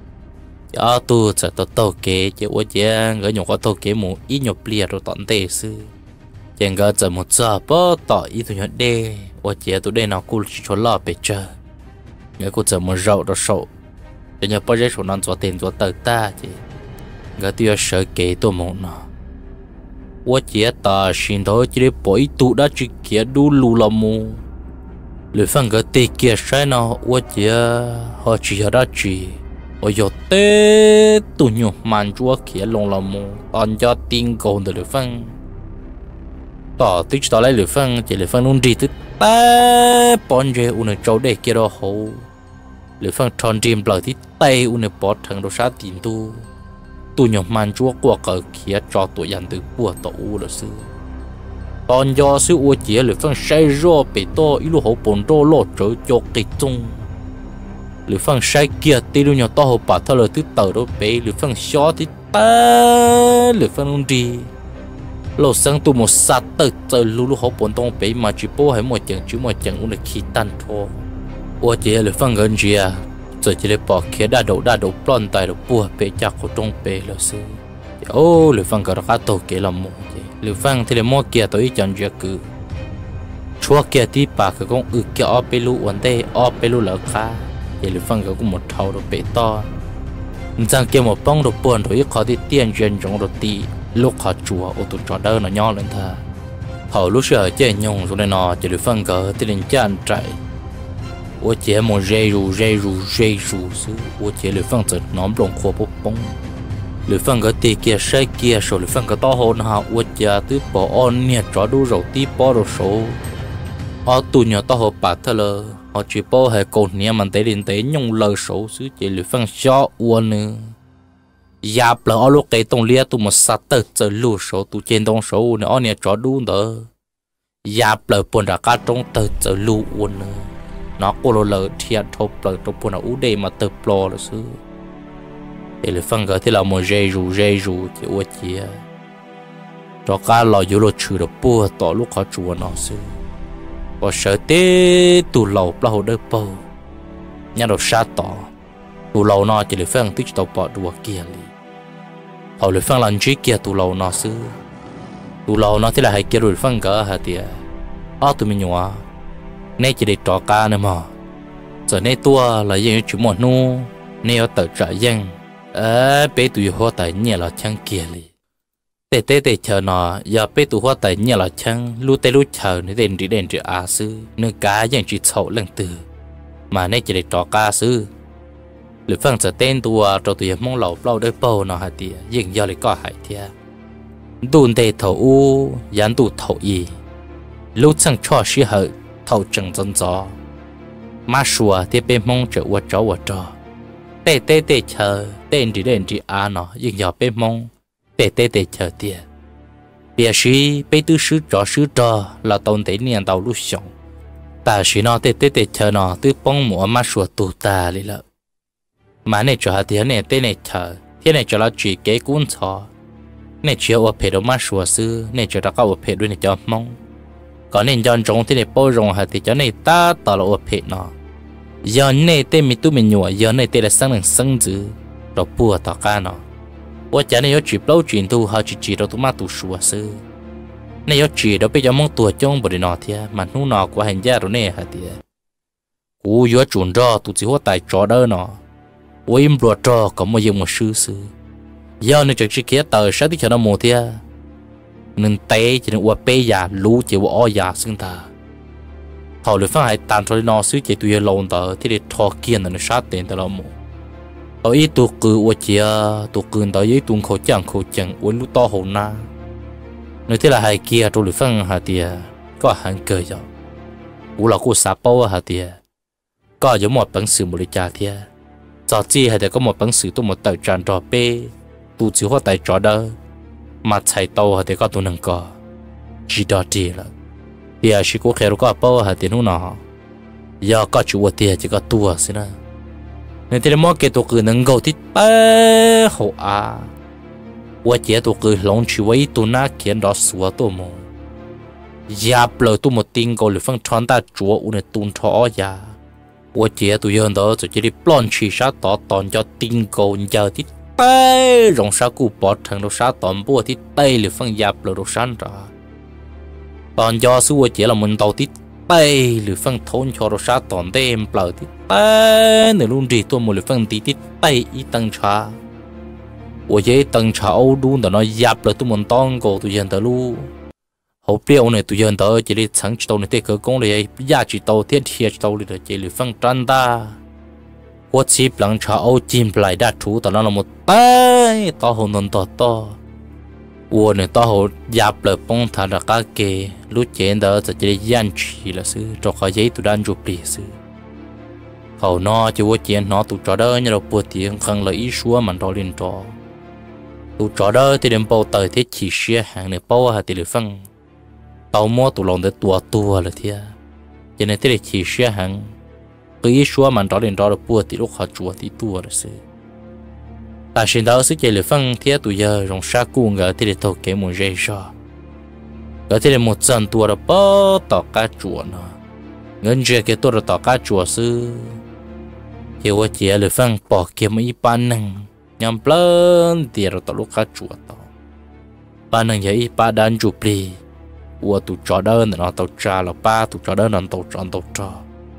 ya tu sẽ tao kê chứ ua chén người nhóc có tao kê mù ít nhóc bia rồi tận tê sư chén người giờ một giờ bố tỏ ít tụi nhóc đê ua chén tụi đê nào cũng chỉ cho lo bể chờ người cũng giờ một rau đó sầu cho nhóc bao giờ số non cho tiền cho tờ ta chứ người tiêu sợ kê tôi mù nó我姐打心头这里背肚的只给路路了么？你放个地给谁呢？我姐好只要的只，我要得都牛满桌给弄了么？人家订购的你放，到对到来你放，这你放弄地的，帮着我们找的给了好，你放穿针不的带我们包成都啥地都。tụi nhỏ man chúa qua cờ kia cho tụi dân từ bùa tổ là sư còn do sư ua chia lưỡi phân say rô bị to ít lúc hậu bồn đô lột trở cho cái chung lưỡi phân say kia tì lúc nhỏ to hậu bà thơ lời thứ tờ đó bị lưỡi phân xó thì ta lưỡi phân luôn đi lột sang tụi một sát tờ chờ lúc hậu bồn đô bị mà chỉ bố hay một chẳng chứ một chẳng cũng là khi tan thô ua chia lưỡi phân gần gì à rồi chỉ để bỏ kia đa đầu plon tay đầu bùa bể chặt của trong bể là sư ô lưỡi phăng cái đó tổ kia làm một lưỡi phăng thì là mua kia tới chọn việc cứ chúa kia tí bà cái con kia ở bể lũ vấn đề ở bể lũ lỡ khá thì lưỡi phăng cái cũng một thầu đồ bể to rằng kia một bông đồ buồn rồi khó đi tiền duyên trong đồ tì lúc họ chùa ô tụt trò đơn nó nhỏ lên thà hầu lúc sợ chơi nhung rồi này nọ chỉ lưỡi phăng cái thì lên chân chạy我姐么热如是，我姐里放着南龙火不崩，里放个地kia晒kia手里放个刀后哈，我姐对保安呢抓住肉地包着手，ở tụi nhỏ tao họ bạc thôi là họ chỉ bao hệ cột nhẹ mà tới đến tới nhung lờ số xứ chỉ li phân xó uốn nữa, giáp là ở lúc cái tông lia tụi một sát tơ chờ lù số tụi trên tông số nữa ở nhà抓住đó, giáp là buồn ra cá trong tơ chờ lù uốn nữa. nó cô lô lờ thiệt thộp lờ trong buồn ủ đề mà tập lò là sư thì là phân cái thì là một dây rù chỉ uất chia cho cá lò vô lô trừ được bùa tỏ lúc họ chùa nó sư và sợ tê tù lầu bao hồ đỡ bầu nhà đồ xa tỏ tù lầu nó chỉ là phân tích tàu bỏ đùa kia li họ là phân lần trước kia tù lầu nó sư tù lầu nó thì là hai kia rồi phân cái hả tiệt tụi mình nhỏ nay chỉ để trò cá nữa mà giờ nay tua là dân chủ một nu nay ở tờ trả dân bé tụi hoa tại nhà là chăng kia li tê chờ nó giờ bé tụi hoa tại nhà là chăng lu chờ để đền chỉ sư nơi cá dân chỉ sầu lần từ mà nay chỉ để trò cá sư lưỡi phân giờ tên tua cho tụi mong lẩu bao đôi bầu nó hạt tiệt dân do lại có hại thiệt đun tê thầu u dán tụ thầu y lúc chẳng cho sĩ hậu thầu chẳng dân gió mà sủa thì bên mong trở qua trò tê chờ tên chỉ nó nhưng giờ bên mong tê chờ tiền bia sĩ bên tư sứ trò là tôn tế niên tàu lúc sống ta sĩ nó tê chờ nó tư bông mùa mà sủa tù ta đi lợ mà này cho thì này tê này chờ thế này cho là chỉ kế cuốn chó này chiều ở phía đó mà sủa sư này cho ta có ở phía đuôi này cho mong có nên chọn trồng thì để bao rong hả thì cho này ta tạo là ổn nó giờ này tên mình tu mình nhua giờ này tên là sang dữ rồi bùa tạo ca nó tôi chả này có chỉ bao chuyện tu họ chỉ đâu tu mà tu sửa sư này có chỉ đâu bây giờ mong tua trong body nó thì mà nu nó của hành gia rồi này hả thì cú yếu chuẩn cho tu chỉ có tài trò đó nó tôi im bùa trò có một dùng một sư giờ này chỉ kia tờ sát thì cho nó một thì nên té chỉ nên uống bê già lú chỉ uống già xưng ta họ lựa phải tàn cho nó xứ chỉ tùy lồng tờ thì để thọ kiên là nó sát tiền tờ là một ở ít tụ cử uống chia tụ cử tờ với tụ khẩu chẳng uống lú to hồ na nếu thế là hai kia tôi lựa phải hạt tiền có hàng cờ rồi u là cô sáp bao hạt tiền có giống một bản sự một lịch trả tiền giờ chi hay là có một bản sự tôi một tờ tràn trò bê tụ chỉ có tài trò đó mà chạy tàu thì có tụi nâng có chỉ đó đi là thì chỉ có khéo có bao hạt tiền nó giờ có chủ tiền chỉ có tua xí na nên thì mỗi cái tụ cứ nâng gấu thì bé hậu 我姐都给龙去为都那见到说多么，也不了多么顶高了放穿大桌我那东朝呀，我姐都有到就这里plan去啥到当叫顶高你叫的。tay rong sa cụ bỏ thằng đồ sa tóm bùa thì tay liền phân giáp lờ đồ san ra còn do sự chỉ là mình đầu thì tay liền phân thôn cho đồ sa tóm đêm lờ thì tay nếu luôn gì tôi một liền phân tí tay ít tăng trà我这tăng trà欧luôn đó nó giáp lờ tôi muốn tông cổ tôi dân đó luôn hậu biểu này tôi dân đó chỉ để sáng đầu này để cơ công này giá trị đầu thiết thiệt đầu này chỉ liền phân trăn ta我只能查欧进来的出到那么大，到后能到到，我呢到后压了帮他的个给，路见到在这里演起了是，做个嘢都单就别是，后那就我见那都找到你了不停，看了一说蛮多人做，都找到这点包到这起些行的包还得分，到么都弄得多了天，现在这里起些行。cái số mà đó đến đó là bùa thì lúc họ chùa thì tua là sự ta xin đó sự chơi là phân thiết tụi giờ rong sa cuồng gỡ thì để thâu cái một dây sao gỡ thì để một trận tua là bó tỏ cá chùa nó ngân chơi cái tua là tỏ cá chùa sư thì tôi chỉ là phân bỏ kiếm mấy ban năng nhằm lớn thì rồi tỏ lúc cá chùa tỏ ban năng vậy ba đàn chụp đi tôi tụi trò đơn nó tàu trà là ba tụi trò đơn nó tàu trò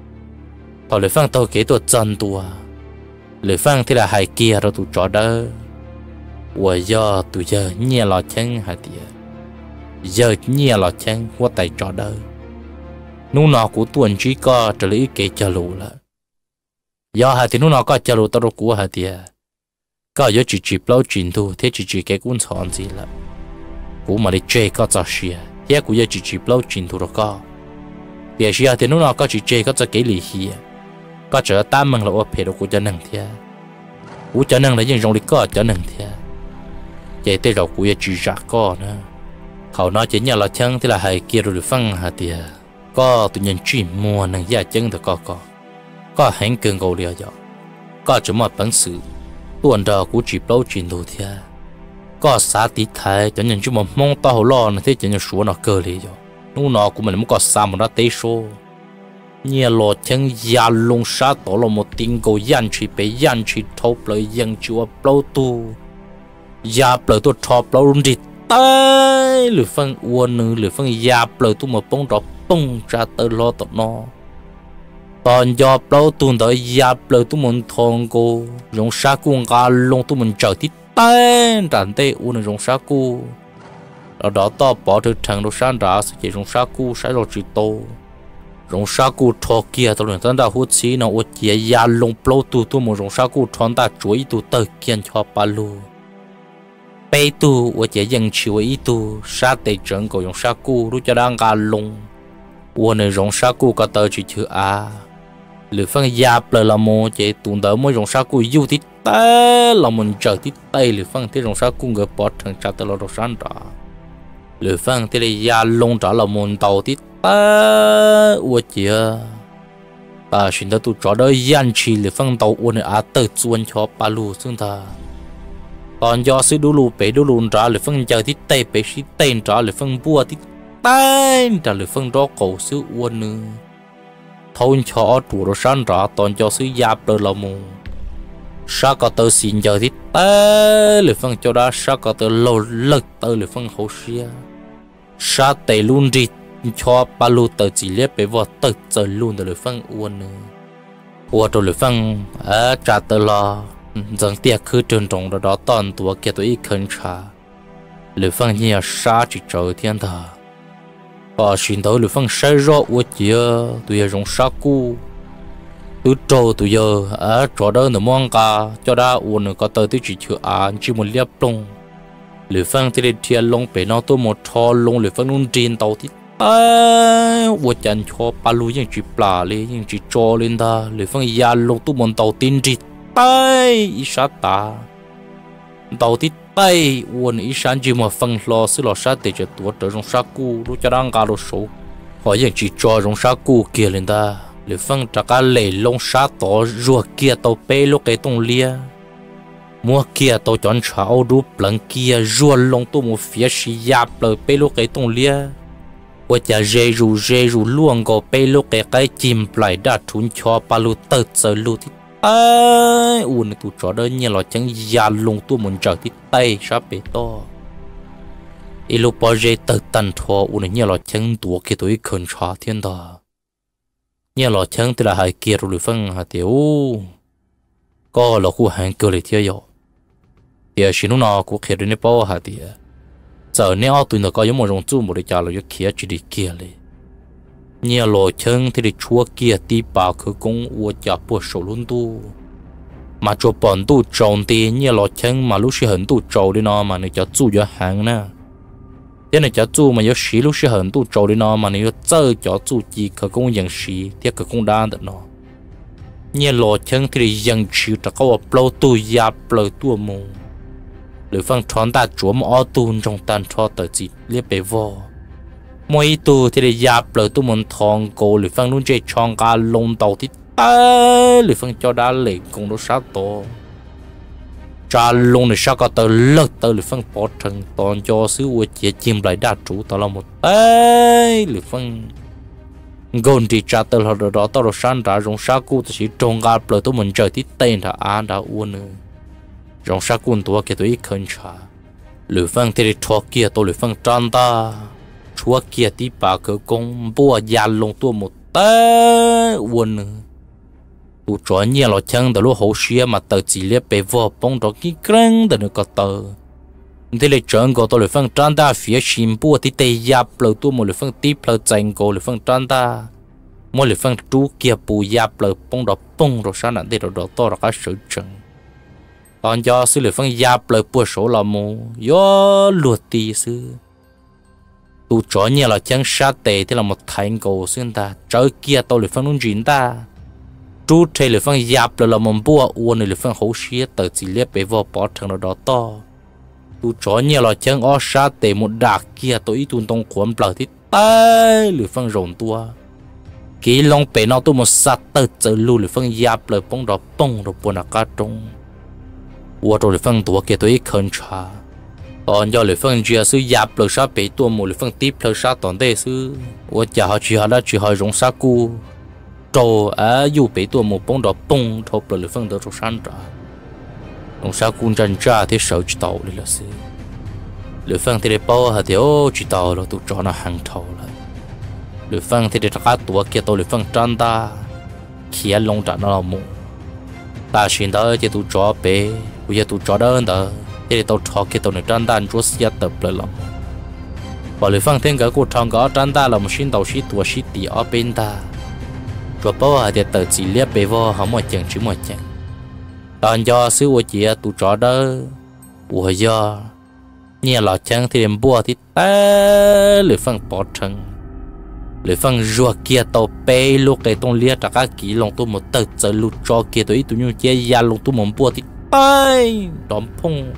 họ lấy phăng tàu kế tuột chân tua lấy phăng thì là hai kia rồi tụi chó đó và do tụi giờ nhẹ lọ chân hả tiệt giờ nhẹ lọ chân qua tay chó đó nung nọ của tuần chỉ có trở lấy kế chờ lù là do hả thì nung nọ có chờ lù tao của hả tiệt có giờ chỉ bao chuyện thu thế chỉ cái cuốn chọn gì là của mà đi chơi có cho xia thế của giờ chỉ bao chuyện thu rồi có bây giờ thì nung nọ có chỉ chơi có cho cái lì xia có trở tam mừng là ô phê đồ của cho nâng thia của cho nâng là những dòng lý có cho nâng thia chạy tới đầu của chỉ ra có nữa họ nói chỉ nhà là chân thì là hai kia rồi phân hả thia có tụi nhân chỉ mua nâng giá chân thì có hành cường cầu liều dọ có chỉ một bản sự tuần đầu của chỉ bao chuyện đồ thia có xã tí thái cho nhân chỉ một mong tao lo nó thế cho nhân số nó cơ liều dọ lúc nó của mình muốn có sao mà nó tế số nhẹ lọ chân già lông sa tổ là một tiếng cầu yan chỉ bị yan chỉ thâu lời dân chúa bao tu già lời tu thọ bao luôn đi tay lửa phân uốn nữ lửa phân già lời tu một bông đỏ bông ra tới lo tọt nó còn già bao tu tới già lời tu muốn thong cô dùng sa cuồng gà lông tu muốn chờ tí tay đàn tê uốn dùng sa cu ở đó to bỏ từ thằng đồ san đã sẽ chỉ dùng sa cu sẽ rồi chỉ tô rong sa cụ thọ kia tao liền tao đã hút xí nó uất chia ya lông plau tu một rong sa cụ thon ta chuối tu tơ kiên cho palu bay tu uất chia dân chiu ý tu sa tây trấn của rong sa cụ lúc cho đang gà lông uất này rong sa cụ có tơ chỉ chữ a lửa phân ya ple là mo chế tụi đỡ mới rong sa cụ yêu tít té là mình chờ tít tây lửa phân thế rong sa cụ người bỏ thằng cha tao lo đồ san đó lửa phân thế là ya lông trả là mình tàu tít我姐把寻到都找到烟气里放到我的阿德专桥八路上他còn do sự đủ lù bể đủ lùn trả lại phân giờ thì tây bể sĩ tên trả lại phân bùa thì tên trả lại phân đó cổ sự uốn nữa thôi cho chủ đồ san trả toàn cho sự giáp đời là mù sao có tờ xin giờ thì tên lại phân cho đó sao có tờ lâu lực tờ lại phân hậu xia sao tây luôn đi cho ba lô tờ chỉ liếc bé vợ tờ giờ luôn tờ lưỡi phân uốn nữa uốn tờ lưỡi phân trả tờ lo rằng tiệc cứ trơn trồng đó toàn tua kia tôi ít khẩn trả lưỡi phân như sa chỉ trời thiên thờ và xin tới lưỡi phân sai rõ uốn chia tôi dùng sa cu tôi trâu tôi giờ chỗ đó nó mong cả cho đã uốn có tờ tôi chỉ chữa chỉ một liếp lông lưỡi phân thì thiệt lông bé nó tôi một thò lông lưỡi phân luôn trên tàu thì我讲错把路用去拉嘞，用去抓lên ta，你放压路都门到顶着，带一下打，到底带我一山就么分了，是了啥得着多这种啥股，路家让家路手，好用去抓种啥股给lên ta，你放这个雷龙啥刀，若给到背路给动力， mua kia tôi chọn chảo đu lần kia rùa lông tôi một phía xì giáp lời bê lúc cái tông lia và chả dê rù luôn gò bê lúc cái chim lại đã thun cho ba lu tơ giờ lu thì ai uốn tụ chó đó như là chẳng già lông tôi muốn trở thì tay sắp bê to ilu bao giờ tự tan thua uốn như là chẳng tua cái tôi khẩn chó thiên đó như là chẳng thì là hai kia rồi phân hạt tiểu có là khu hàng cơ lại theo dõi thì xin nó cũng khi đến bao hạt thì giờ nếu tụi nó có giống một dòng chú một cái trả lời kia chỉ đi kiaเลยnhư là chẳng thì để chúa kia đi bảo cứ cũng uo chả bớt số luôn tu mà cho bọn tu trồng thì như là chẳng mà lúc sẽ hận tu trồng đi nó mà nó cho chú cho hàng nè thế này cho chú mà có xí lúc sẽ hận tu trồng đi nó mà nó chơi cho chú chỉ cứ cũng nhận xí thì cứ cũng đa được nó như là chẳng thì nhận chịu ta có bao tu ya bao tu mù lưỡi phăng tròn ta chúa mà ở tu trong tan cho tới gì liếc bề vò mỗi tu thì để ya bao tu muốn thong cổ lưỡi phăng luôn chơi chọn cả lông tàu thì lưỡi phăng cho đá lệ cùng nó sát to cha lông này sao có tới lật tới lưỡi phăng bỏ trần toàn cho xứ uất chỉ chim lại đa chủ tao là một lưỡi phăng gôn thì cha tới họ đó tao rồi san ra rong sa cu chỉ trồng gà bờ tôi mình chơi thì tên là an đã uốn nữa rong sa cu tôi cái tôi khẩn cha lưỡi phăng thì thua kia tôi lưỡi phăng tròn ta chúa kia tí bà cơ công bùa già lông tôi một té uốn nữa tôi chọn nhiều là chân từ lúc hậu xưa mà từ chỉ liếc bề vò bông đó cái căng từ nó có tờ thế là chọn của tôi lưỡi phăng tròn ta phía xin bùa thì tây giáp lưỡi tôi một lưỡi phăng tí lưỡi dành của lưỡi phăng tròn ta mỗi lưỡi phăng chú kia bù giáp lưỡi bông đó bông rồi sao nãy đó to là cái sự chừng còn do sư lưỡi phăng giáp lưỡi bùa số là mù do luật tì sư tôi chọn nhiều là chân sát tệ thì là một thành cầu xuyên ta trời kia tôi lưỡi phăng luôn chín ta chú thấy lưỡi phăng giáp lưỡi là một bùa uốn lưỡi phăng hậu xía từ chỉ liếc bề vò bỏ thằng đó to tôi chọn nhiều là chân ở sát tệ một đạc kia tôi tuôn tông cuốn bờ thì tay lưỡi phăng rồng tua kỹ long bể nó tôi một sát tơ chờ lưu lưỡi phăng giáp lưỡi bông đó bông rồi buồn cá trống qua rồi lưỡi phăng tua kia tôi khẩn trả còn do lưỡi phăng chia sư giáp lưỡi sát bể tua một lưỡi phăng tiếp lưỡi sát toàn đề sư qua chả họ chỉ họ đã chỉ họ rồng sát cu trâu dù bể tua một bông đó bông thôi lưỡi phăng đó rồi san trả ông sao cũng chân cha thì sợ chỉ tàu đi là gì lưỡi phăng thì để bao hạt thiếu chỉ tàu là tụi cho nó hàng thầu lại lưỡi phăng thì để các tụi kia tàu lưỡi phăng tròn ta kia lông trả nó là mù ta xin đó thì tụi cho bé bây giờ tụi cho đơn đó thì để tàu cho kia tàu này tròn ta chúa sẽ tập lại lắm và lưỡi phăng thêm cái cuộc tròn có tròn ta là một xin tàu xin tụi xin tì ở bên ta cho bao hạt thì tự chỉ liếc bé vô không một chừng chứ một chừng còn do sư của chị tụi trò đó của do như là chân thì em bùa thì té lưỡi phăng bỏ chân lưỡi phăng ruột kia tàu bê lúc cái tông lia trả các kỹ lòng tôi một tờ giờ lụt cho kia tôi tụi nhau chơi gia lòng tôi một bùa thì tay đóm phong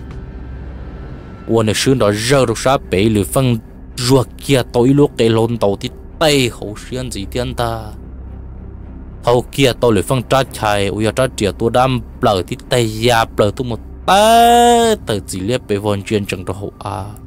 uốn này xương đó rơi được sao bê lưỡi phăng ruột kia tôi lúc cái lon tàu thì tay hậu xuyên gì thiên ta hậu kia tôi lưỡi phăng trát chài ui trát chìa tôi đam bờ thì tay già bờ tôi một té từ chỉ liếc về vòn chuyên chẳng cho hậu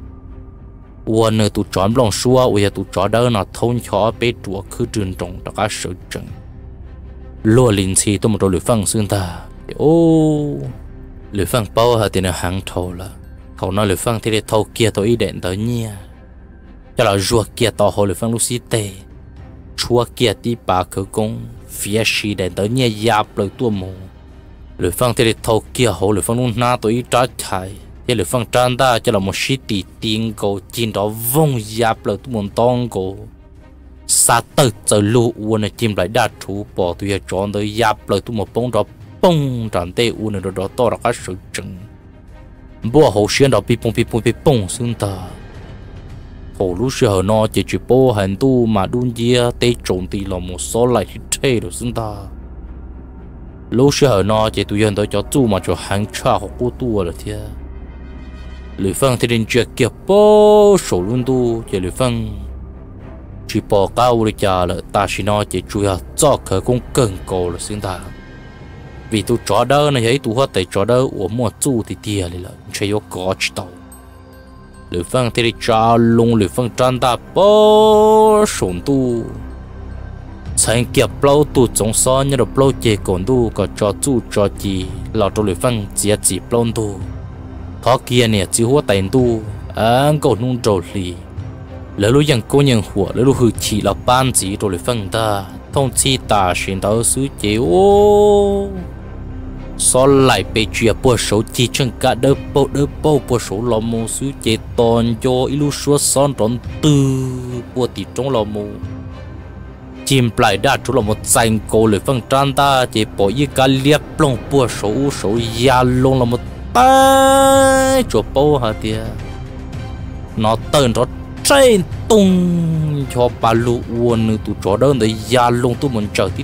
uốn này tụi chọn lòng xua ui tụi chọn đó nó thôn chó bé chùa cứ trường trọng tất cả sự chẳng lúa linh chi tôi một đôi lưỡi phăng xương ta ô lưỡi phăng bao hả thì nó hàng thầu là thầu nói lưỡi phăng thì để thầu kia tôi ý định tới nhia cho là ruột kia to hồ lưỡi phăng lúc xí tê chúa kia đi bà cơ công phía xí để tới nhia giáp lời tua mù lưỡi phăng thì để thầu kia hồ lưỡi phăng luôn na tôi ý trái chạy thì lưỡi phăng tràn ta cho là một xí tì tiền cầu chín đó vong giáp lời tua mù tông cầu xa tới giờ lũ uốn này chim lại đa chú bỏ tôi chọn tới giáp lời tua một bông đó bông tràn tê uốn này đó to là cái sự chừng bùa hồ xuyên đó bị bông xương ta hồ lúc xưa nó chỉ bố hành tu mà đun dìa tê trộn thì là một số lại thế rồi xương ta lúc xưa nó chỉ tụi dân tới cho tu mà cho hàng cha học cô tu rồi thế lưỡi phăng thì đến chuyện kia bố sổ luôn tu chỉ lưỡi phăng chỉ bỏ cao rồi cha là ta chỉ nó chỉ chui cho khởi cũng cần cầu là xương ta vì tụ chó đó này ấy tụ hoa tới chó đó của mua chu thì tia lại là chơi yo có chỉ tàu lưỡi phăng thì cha lung lưỡi phăng tràn ta bó sồn tu sáng kia bao tụ trong xó như là bao chế còn tu có cho chu cho chi lọ cho lưỡi phăng chỉ bao tu thọ kia nè chỉ hoa tay tu anh còn nung trầu lì lỡ lúcยังcố nhậnหัวlỡ lúc hư chỉ là ban chỉ rồi lưỡi phăng ta thông chi ta xuyên tao xứ chế ô so lại bị chuyện bữa số chỉ chân cả đỡ bao bữa số lò mù xứ chế toàn cho ilu xua son tròn tư bữa tì trong lò mù chim lại đã chú là một danh cổ lời phân tràn ta chế bỏ y cả liệp lông bữa số ya lông là một tay cho bao hả tia nó tên nó trên tung cho bà lũ uốn nữa tụi chó đơn để ya lông tụi mình chờ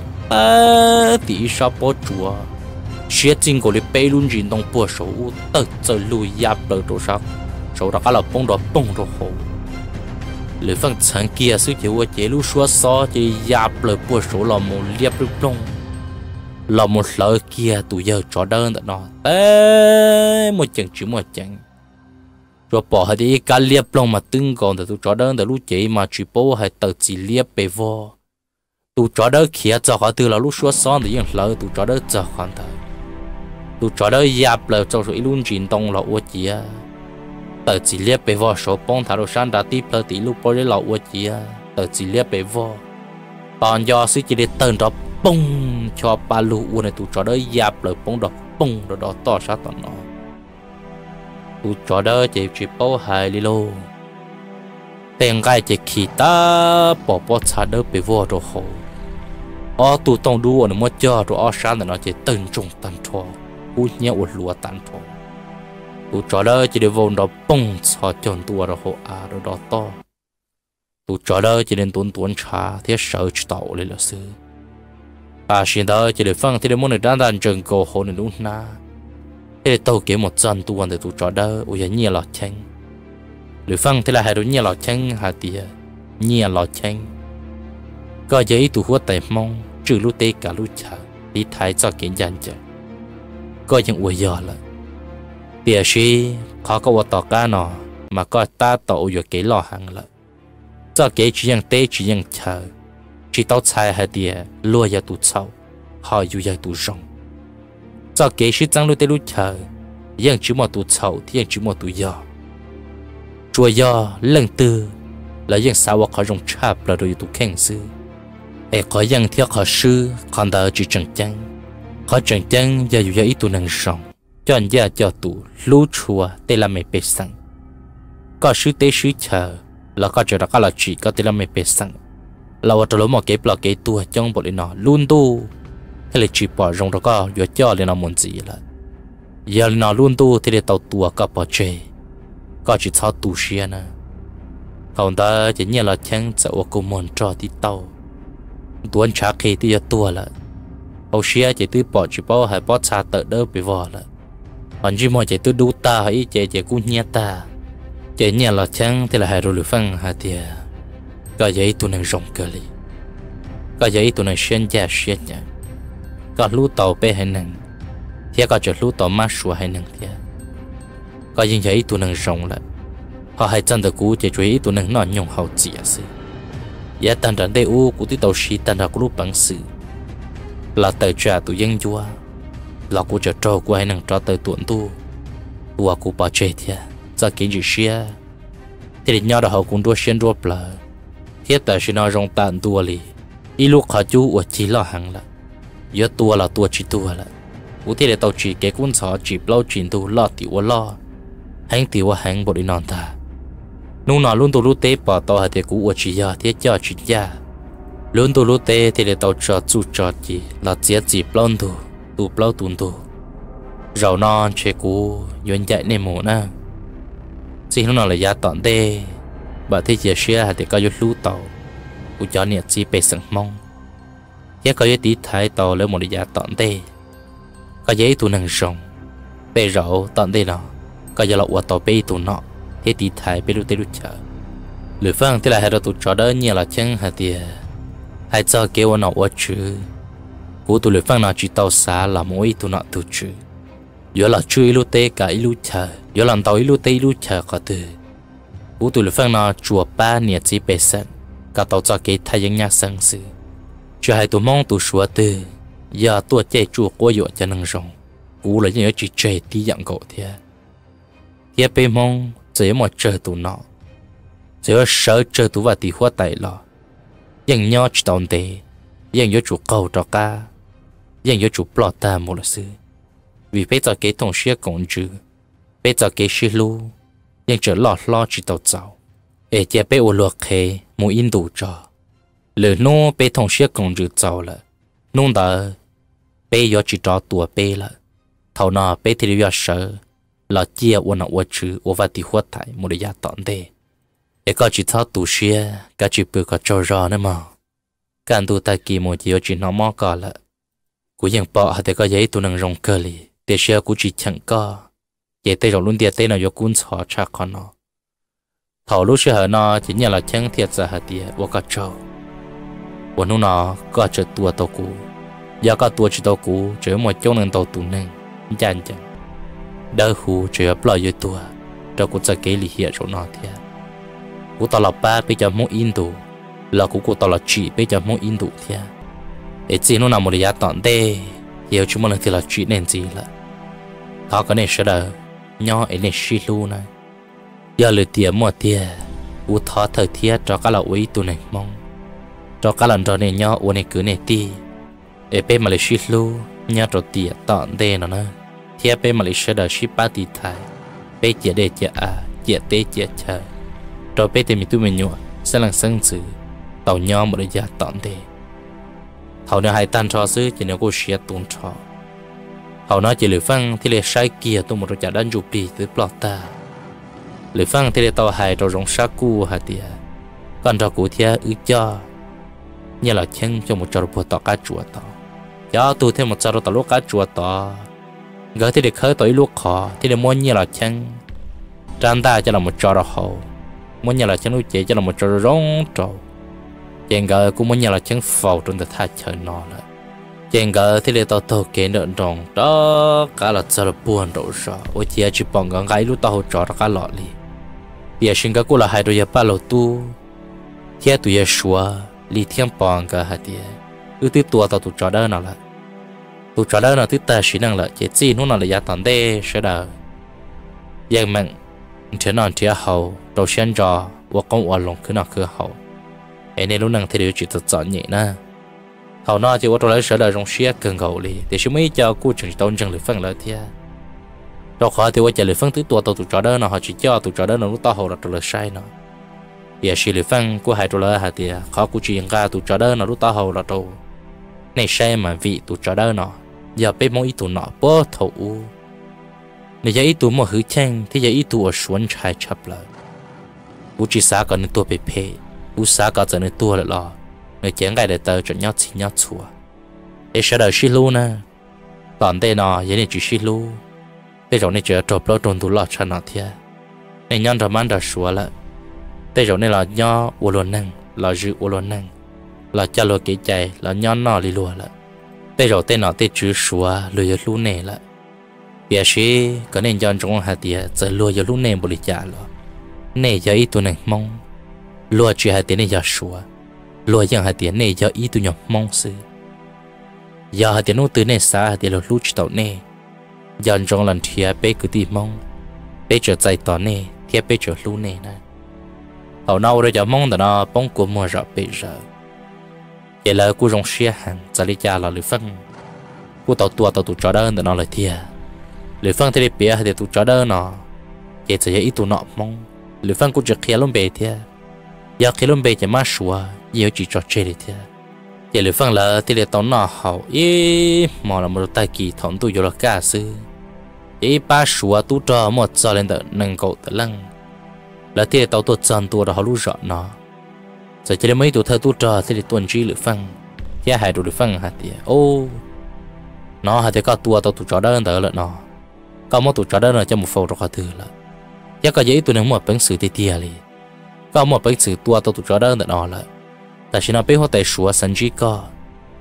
tí sao bỏ chùa chia chính của lấy bê luôn gì đông bùa số tự giờ lùi ya bờ đồ sao số đó cả là bông đồ hồ lấy phần sáng kia sức chịu chế lú xóa xó chỉ ya bờ bùa số là một liệp lúc đông là một lời kia tụi giờ chó đơn tại nó một chừng chỉ một chừng rồi bỏ hết đi cả liệp lông mà từng còn từ tụi chó đơn từ lúc chế mà chỉ bố hay tự chỉ liệp bề vô tụi chó đơn kia cho họ từ là lúc xóa xó thì những lời tụi chó đơn cho họ thôi tụi chó đơn dạp lời cho sự luôn chuyển động là ô chia tự chỉ liệp bề vô số bông thảo san đã tiếp lời tí lúc bố để là ô chia tự chỉ liệp bề vô còn do sự chỉ để tên đó bông cho ba lũ uốn này tụi chó đơn dạp lời bông đó to sát tận nó tụi chó đơn chỉ bố hai lô tên gai chỉ khi ta bỏ xa đỡ bề vô rồi hồ tụi tông đua nó mất cho rồi san là nó chỉ tên trung tan thua u nhẹ u lúa tan thua tụi chó đơn chỉ để vô đó bông cho chọn tua rồi hồ rồi đó to tụi chó đơn chỉ đến tuần trà thế sợ chỉ tàu lên là sư xin đó chỉ để phăng thì để muốn được đan trần cổ hồ này đúng na thế tàu kiếm một chân tuần để tụi chó đơn u nhẹ lọt chanh để phăng thì là hai đứa nhẹ lọt chanh hà tía nhẹ lọt chanh có giấy tụi hút tay mong trừ lúc tê cả lúc chờ đi thái cho kiến gian chờ có những uổng giờ là bia sĩ khó có một tàu cá nọ mà có ta tàu vừa kế lò hàng là cho kế chỉ yang tê chỉ yang chờ chỉ tàu xài hai tia lùa giờ tụt sau họ dù giờ tụt rong cho kế sĩ tăng lúc tê lúc chờ yang chỉ một tụt sau thì yang chỉ một tụt giờ chùa giờ lần tư là yang sao họ rong chạp là rồi tụt khen sư ai có yang theo họ sư còn đợi chỉ chẳng chăng họ chẳng chăng giờ dù giờ ít tụi năng sống cho anh giờ cho tụi lú chùa để làm mấy bê sang có sư tế sư chờ là có chỗ đó có là chỉ có để làm mấy bê sang là ở chỗ một cái bờ cái tua trong bộ này nó luôn tu hay là chỉ bỏ rong đó có vừa cho lên nó muốn gì là giờ nó luôn tu thì để tàu tua có bỏ chơi có chỉ thao tu xia nè còn đó chỉ như là chẳng sợ cô muốn cho đi tàu tuần trả khi thì tua là hậu xia chỉ từ bỏ chỉ bao hay bỏ xa tự đỡ bị vò là còn chỉ mọi chỉ từ đu ta hay chỉ cũng nhẹ ta chỉ nhẹ là chẳng thì là hai rồi phăng hai tia có giấy tụi này rộng cơ li có giấy tụi này xuyên gia xuyên nhá có lú tàu bé hay nằng thì có chỗ lú tàu mát sủa hay nằng thì có những giấy tụi này rộng là họ hay chân được cú chỉ chú tụi này nó nhung hậu chỉ à sự giá tan trận đây u của tí tàu xí tan ra của lúc bằng sự là tờ trả tụi dân chúa là của chờ trâu của ai nâng cho tờ tuần tu tua của bà chơi thia ra kiến gì xia thì định nhau đã hậu cũng đua xuyên đua bờ thiết tờ xin nói rong tàn tua li ít lúc họ chú ở chỉ lo hàng là nhớ tua là tua chỉ tua là u thì để tàu chỉ cái cuốn sọ chỉ lâu chuyển tu lo tiểu lo hành tiểu hành bộ đi non ta nung nọ luôn tu lúc tế bỏ tàu hay để cũ ở chỉ giờ thiết cho chỉ gia luôn tu lúc tế thì để tàu cho chú cho chỉ là chỉ plon tu plau tuần tu rau non chế cũ dọn dạy nên mồ na chỉ lúc nào là giá tọn tê bà thấy giờ xưa hay để có chút lú tàu u cho nhiệt chỉ bề sừng mong giá có tí thái tàu lấy một giá tọn tê có giấy tu năng rồng bề rau tọn tê nào có giờ là u tàu bê tu nọ thế tí thái bê lu tê lu chợ lưỡi phăng thế là hai đứa tu cho đỡ nhiều là chân hay thì hai cho kêu nó u chữ cú tụi lười phăng nào chỉ tàu xa là mỗi tụi nọ tụi chữ giờ là chui lu tê cả lu chờ giờ làm tàu lu tê lu chờ cả từ cú tụi lười phăng nào chùa ba nhẹ chỉ bề sân cả tàu cho cái thay những nhà sân sự chưa hay tụi mong tụi sủa từ giờ tụi chơi chùa qua dọa cho năng rong cú là những chỉ chơi tí dạng cậu thế bề mong chỉ một chơi tụi nọ chỉ sợ chơi tụi và tí hoa tài lọ những nhau chỉ tàu tê những yếu chủ cầu cho ca những yếu chủ plot ta một là sư vì bây giờ cái thằng xia công chữ bây giờ cái xí lu những trở lọt lo chỉ tàu giàu để cho bây ô luộc khe một in đủ cho lỡ nô bây thằng xia công chữ giàu là nông đã bây giờ chỉ cho tua bây là thầu nào bây thì điều sợ là chia ô nào ô chữ ô và thì hoa thải một đời tận thế để có chỉ thao tụ xia cả chỉ bự cả trâu rò nữa mà càng tụ ta kỳ một chiều chỉ nó mò cả là cúยังbỏ hạt có giấy tụ năng rong cơ li để xia cú chỉ chẳng có vậy tây rồi luôn tiệt tây nào do cuốn xỏ cha con nó thầu lúc xưa nó chỉ nhận là chẳng thiệt ra hạt tiệt vô cả trâu vô nó nó có chờ tua tàu cú giờ có tua chỉ tàu cú chỉ một chỗ năng tàu tụ năng chán chán đỡ hù chỉ ở bờ dưới tua cho cú sẽ kể li hiện chỗ nó thiệt cú tao là ba bây giờ muốn in tụ là cú tao là chỉ bây giờ muốn in tụ thiệt để chỉ nó nằm một giá tận đây hiểu chúng mình thì là chuyện nên gì là họ có nên sẽ đợi nhau ấy nên suy lu này giờ lừa tiền mua tiền u thọ thời tiết cho các lão ấy tụi này mong cho các lần cho nên nhau u này cứ này ti để bên mà lấy suy lu nhau cho tiền tận đây nó nữa thiệt bên mà lấy sẽ đợi suy ba tỷ thái bên chỉ để chỉ chỉ tê chỉ chờ rồi bên thì mình tụi mình nhọ sẽ làm sinh sự tàu nhau một giá tận đây hậu nữa hai tan trò xứ chỉ nếu cô xé tuôn trò hậu nói chỉ lưỡi phăng thì lưỡi sai kia tôi một đôi chả đánh chụp bì từ plota lưỡi phăng thì lưỡi tàu hai trò rong sa cu hạt tiệt còn trò cụ thia ư cho như là chân cho một trò bùa tàu cá chùa tàu cho tôi thêm một trò tàu lúa cá chùa tàu gỡ thì để khơi tới lúa khó thì để mua như là chân tràn ta cho là một trò hậu mua như là chân nuôi chế cho là một trò rong trâu chèn gờ cũng muốn nhà là chân phàu trong tờ chờ nó là chèn gờ thì để tao kể nợ rồng đó cả là giờ là buồn rồi sao ôi chị chỉ bằng cái gái lúc tao hỗ trợ cả lọ li bây giờ cái cô là hai đôi giờ ba lô tu theo tụi giờ xua li thiên bằng cái hạt địa ư tiếp tua tao tụi trò đó nào là tụi trò đó nào tiếp ta chỉ năng là chỉ gì nó nào là giá tận đây sẽ đờ dân mình thế nào thì hậu đầu先trò và công ở lòng cứ nào cứ hậu nên lúc năng thì đều chỉ tự chọn nhẹ na hầu nó chỉ có tôi lấy sở đời trong xe cần gầu li để chúng mấy cho cô trường tôn chân lưỡi phân lợi thia đâu khó thì qua chạy lưỡi phân tứ tua tàu tụi trò đó nó họ chỉ cho tụi trò đó nó lúc tao hầu là tôi lợi sai nó giờ xí lưỡi phân của hai tôi lợi hạt thì khó cô chỉ ra tụi trò đó nó lúc tao hầu là tôi này sai mà vị tụi trò đó nó giờ bé mỗi tụi nọ bớt thầu này giờ ít tụi mà hư chăng thì giờ ít tụi ở xuống trái chấp lợi cô chỉ xa còn tụi bé phê u sa cả giờ này tua lại lo người chén cái để tờ chuẩn nhau chỉ nhau chùa để sợ đời xí lu nè toàn đây nọ vậy này chỉ xí lu bây giờ này chờ trộp lo trộn tụ lọt cho nó thiệt này nhân rồi mang đời xua lại bây giờ này là nhau u luôn năng là giữ u luôn năng là cha lo cái chạy là nhân nọ đi lùa lại bây giờ tên nọ tên chữ xua lùi lu nè lại bây giờ cái này nhân trong hạt tiệt giờ lùi lu nè bồi trả lo nè giờ ít tụ này mong lúa chỉ hai tiếng này giờ sủa lúa chẳng hai tiếng này giờ ít tụi nhỏ mong sư giờ hai tiếng nó từ này xa hai tiếng là lúa chỉ tàu này giờ trong lần thiệt bé cứ tìm mong bé trở chạy tàu này thiệt bé trở lúa này nè hậu nào rồi giờ mong là nó bông của mua rau bé giờ vậy là cô trong xe hàng giờ đi cha là lưỡi phân cô tàu tụi chó đơn là nó lại thiệt lưỡi phân thì bé hai tiếng tụi chó đơn nó vậy giờ ít tụi nọ mong lưỡi phân cô chỉ kia luôn bé thiệt giờ khi luôn bây giờ mà xua nhiều chỉ cho chơi đi thế giờ lưỡi phân là thì để tao nọ hậu ý mà là một tay kỳ thọn tôi vô là cả sư ý ba xua tu cho một giờ lên đợt nâng cậu tự lăng là thì tao tôi chân tôi đã họ lú rõ nó giờ chỉ để mấy tụi thơ tu cho thì để tuần trí lưỡi phân giá hai đồ lưỡi phân hạt tiền ô nó hạt tiền có tua tao tụi cho đó đỡ lại nó có một tụi cho đó là cho một phô rồi từ là giá có giấy tụi nó một bánh sự tê tia li có một bánh sự tua tao tụi cho đó đỡ nó lại tại chỉ nó biết họ tại sủa sân chỉ có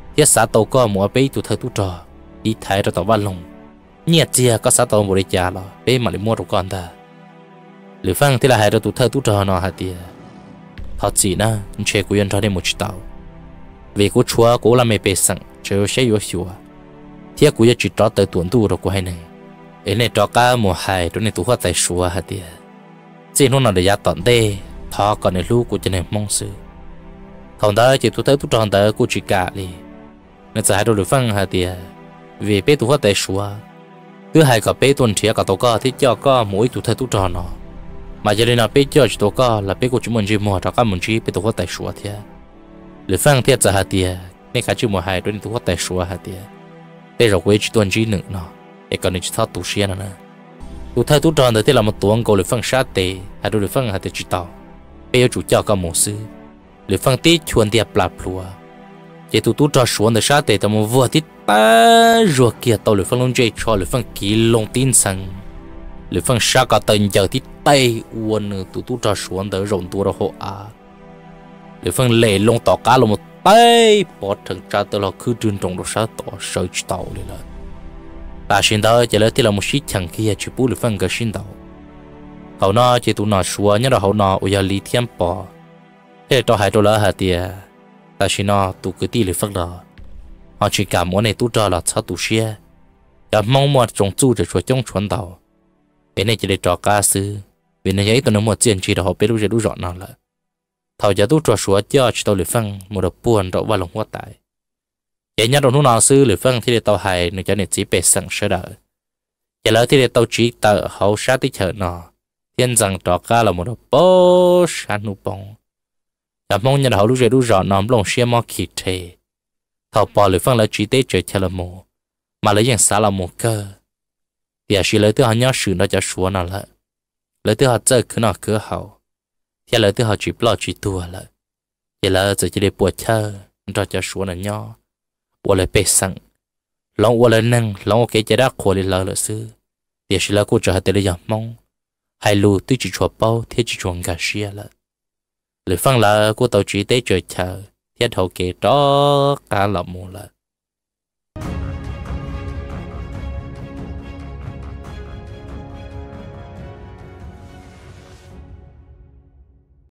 thiết xã tàu có mua bê tụ thơ tụ trò đi thái ra tàu văn lồng nhiệt chia có xã tàu một đi trả lo bê mà lại mua đồ con ta lửa phăng thì là hai ra tụ thơ tụ trò nó hạt tiền thật gì na chơi của dân cho nên một chiếc tàu vì của chúa của là mày bê sẵn chơi sẽ yếu xíu thiết của dân chỉ cho tới tuần tu rồi của hai này ấy này cho cả mùa hè cho nên tụ hoa tại xua hạt tiền chỉ nó nào để giá tận đây thọ còn này lú của cho nên mong sự thằng đó chỉ tụ tới tụ tròn tới của chỉ cả đi nên sẽ hai đôi lửa phăng hạt tiền vì bê tụ hoa tại xua thứ hai cả bê tuần thiệt cả tàu có thì cho có mỗi tụ tới tụ tròn nó mà giờ đây là bê cho tụ có là bê của chúng mình chỉ mua cho các mình chỉ bê tụ hoa tại xua thiệt lửa phăng thiệt giờ hạt tiền nên cả chỉ mùa hè cho nên tụ hoa tại xua hạt tiền đây rồi quay chỉ tuần chỉ nữa nó để còn nên chỉ thao tụ xia nữa tụ thay tụ tròn thì là một tuần cầu lửa phăng sát tệ hai đôi lửa phăng hạt tiền chỉ tàu bây giờ chủ cho các mổ sư lửa phăng tít chuồn tiệp lạp lúa chỉ tụ tròn xuống để sát tệ tao một vừa tít ba ruột kia tàu lửa phăng lông dây cho lửa phăng kỹ lông tin sang lửa phăng sát cả tận giờ tít tay uốn tụ tròn xuống để rộng tua đó hộ lửa phăng lệ lông tỏ cá là một tay bỏ thằng cha tao là cứ trơn trồng đồ sát tỏ sợi tàu đi là ta xin đó chỉ là thì là một chiếc thằng kia chỉ bù lửa phăng cái xin tàu hậu nó chỉ tụ nó xua nhớ là hậu nó ôi giờ lý thiên bỏ thế cho hai đô la hạt tiền ta xin nó tụ cứ tỷ lệ phăng đó họ chỉ cảm muốn này tụ cho là sao tụ xia cảm mong muốn trồng chu để cho trong chuẩn tàu cái này chỉ để cho cá sư vì này ấy tụi nó một chuyện chỉ là họ biết lúc rõ nào là thầu giờ tụ cho xua cho chỉ tàu lửa phăng một đợt buồn đậu vào lòng hoa tại vậy nhớ đâu nó sư lửa phăng thì để tàu hai nó cho nên chỉ bể sẵn sơ đợi vậy là thì để tàu chỉ tờ hậu sát tích chợ nó thiên rằng trò cá là một đợt bó sáng nụ bông cảm mong nhận hậu lúc rõ nóm lòng xe mò khỉ thề thầu bỏ lửa phăng là chỉ tế trời theo là mồ mà lấy dạng xá là một cơ thì chỉ lấy từ họ nhớ sự nó cho xua nào lại lấy từ họ chơi cứ nào cứ hậu thì lấy từ họ chỉ lo chỉ tua lại vậy là giờ chỉ để buộc chơi cho xua là nhỏ buộc lại bê sẵn lòng buộc lại nâng lòng cái chế đắc khổ đi là sư thì chỉ là cô trở hạt tới dạng mong hai lù tôi chỉ chùa bao thế chỉ chùa gà xia lại lửa phăng là cô tàu chỉ tế trời chờ thiết hậu kế đó cả là mù lại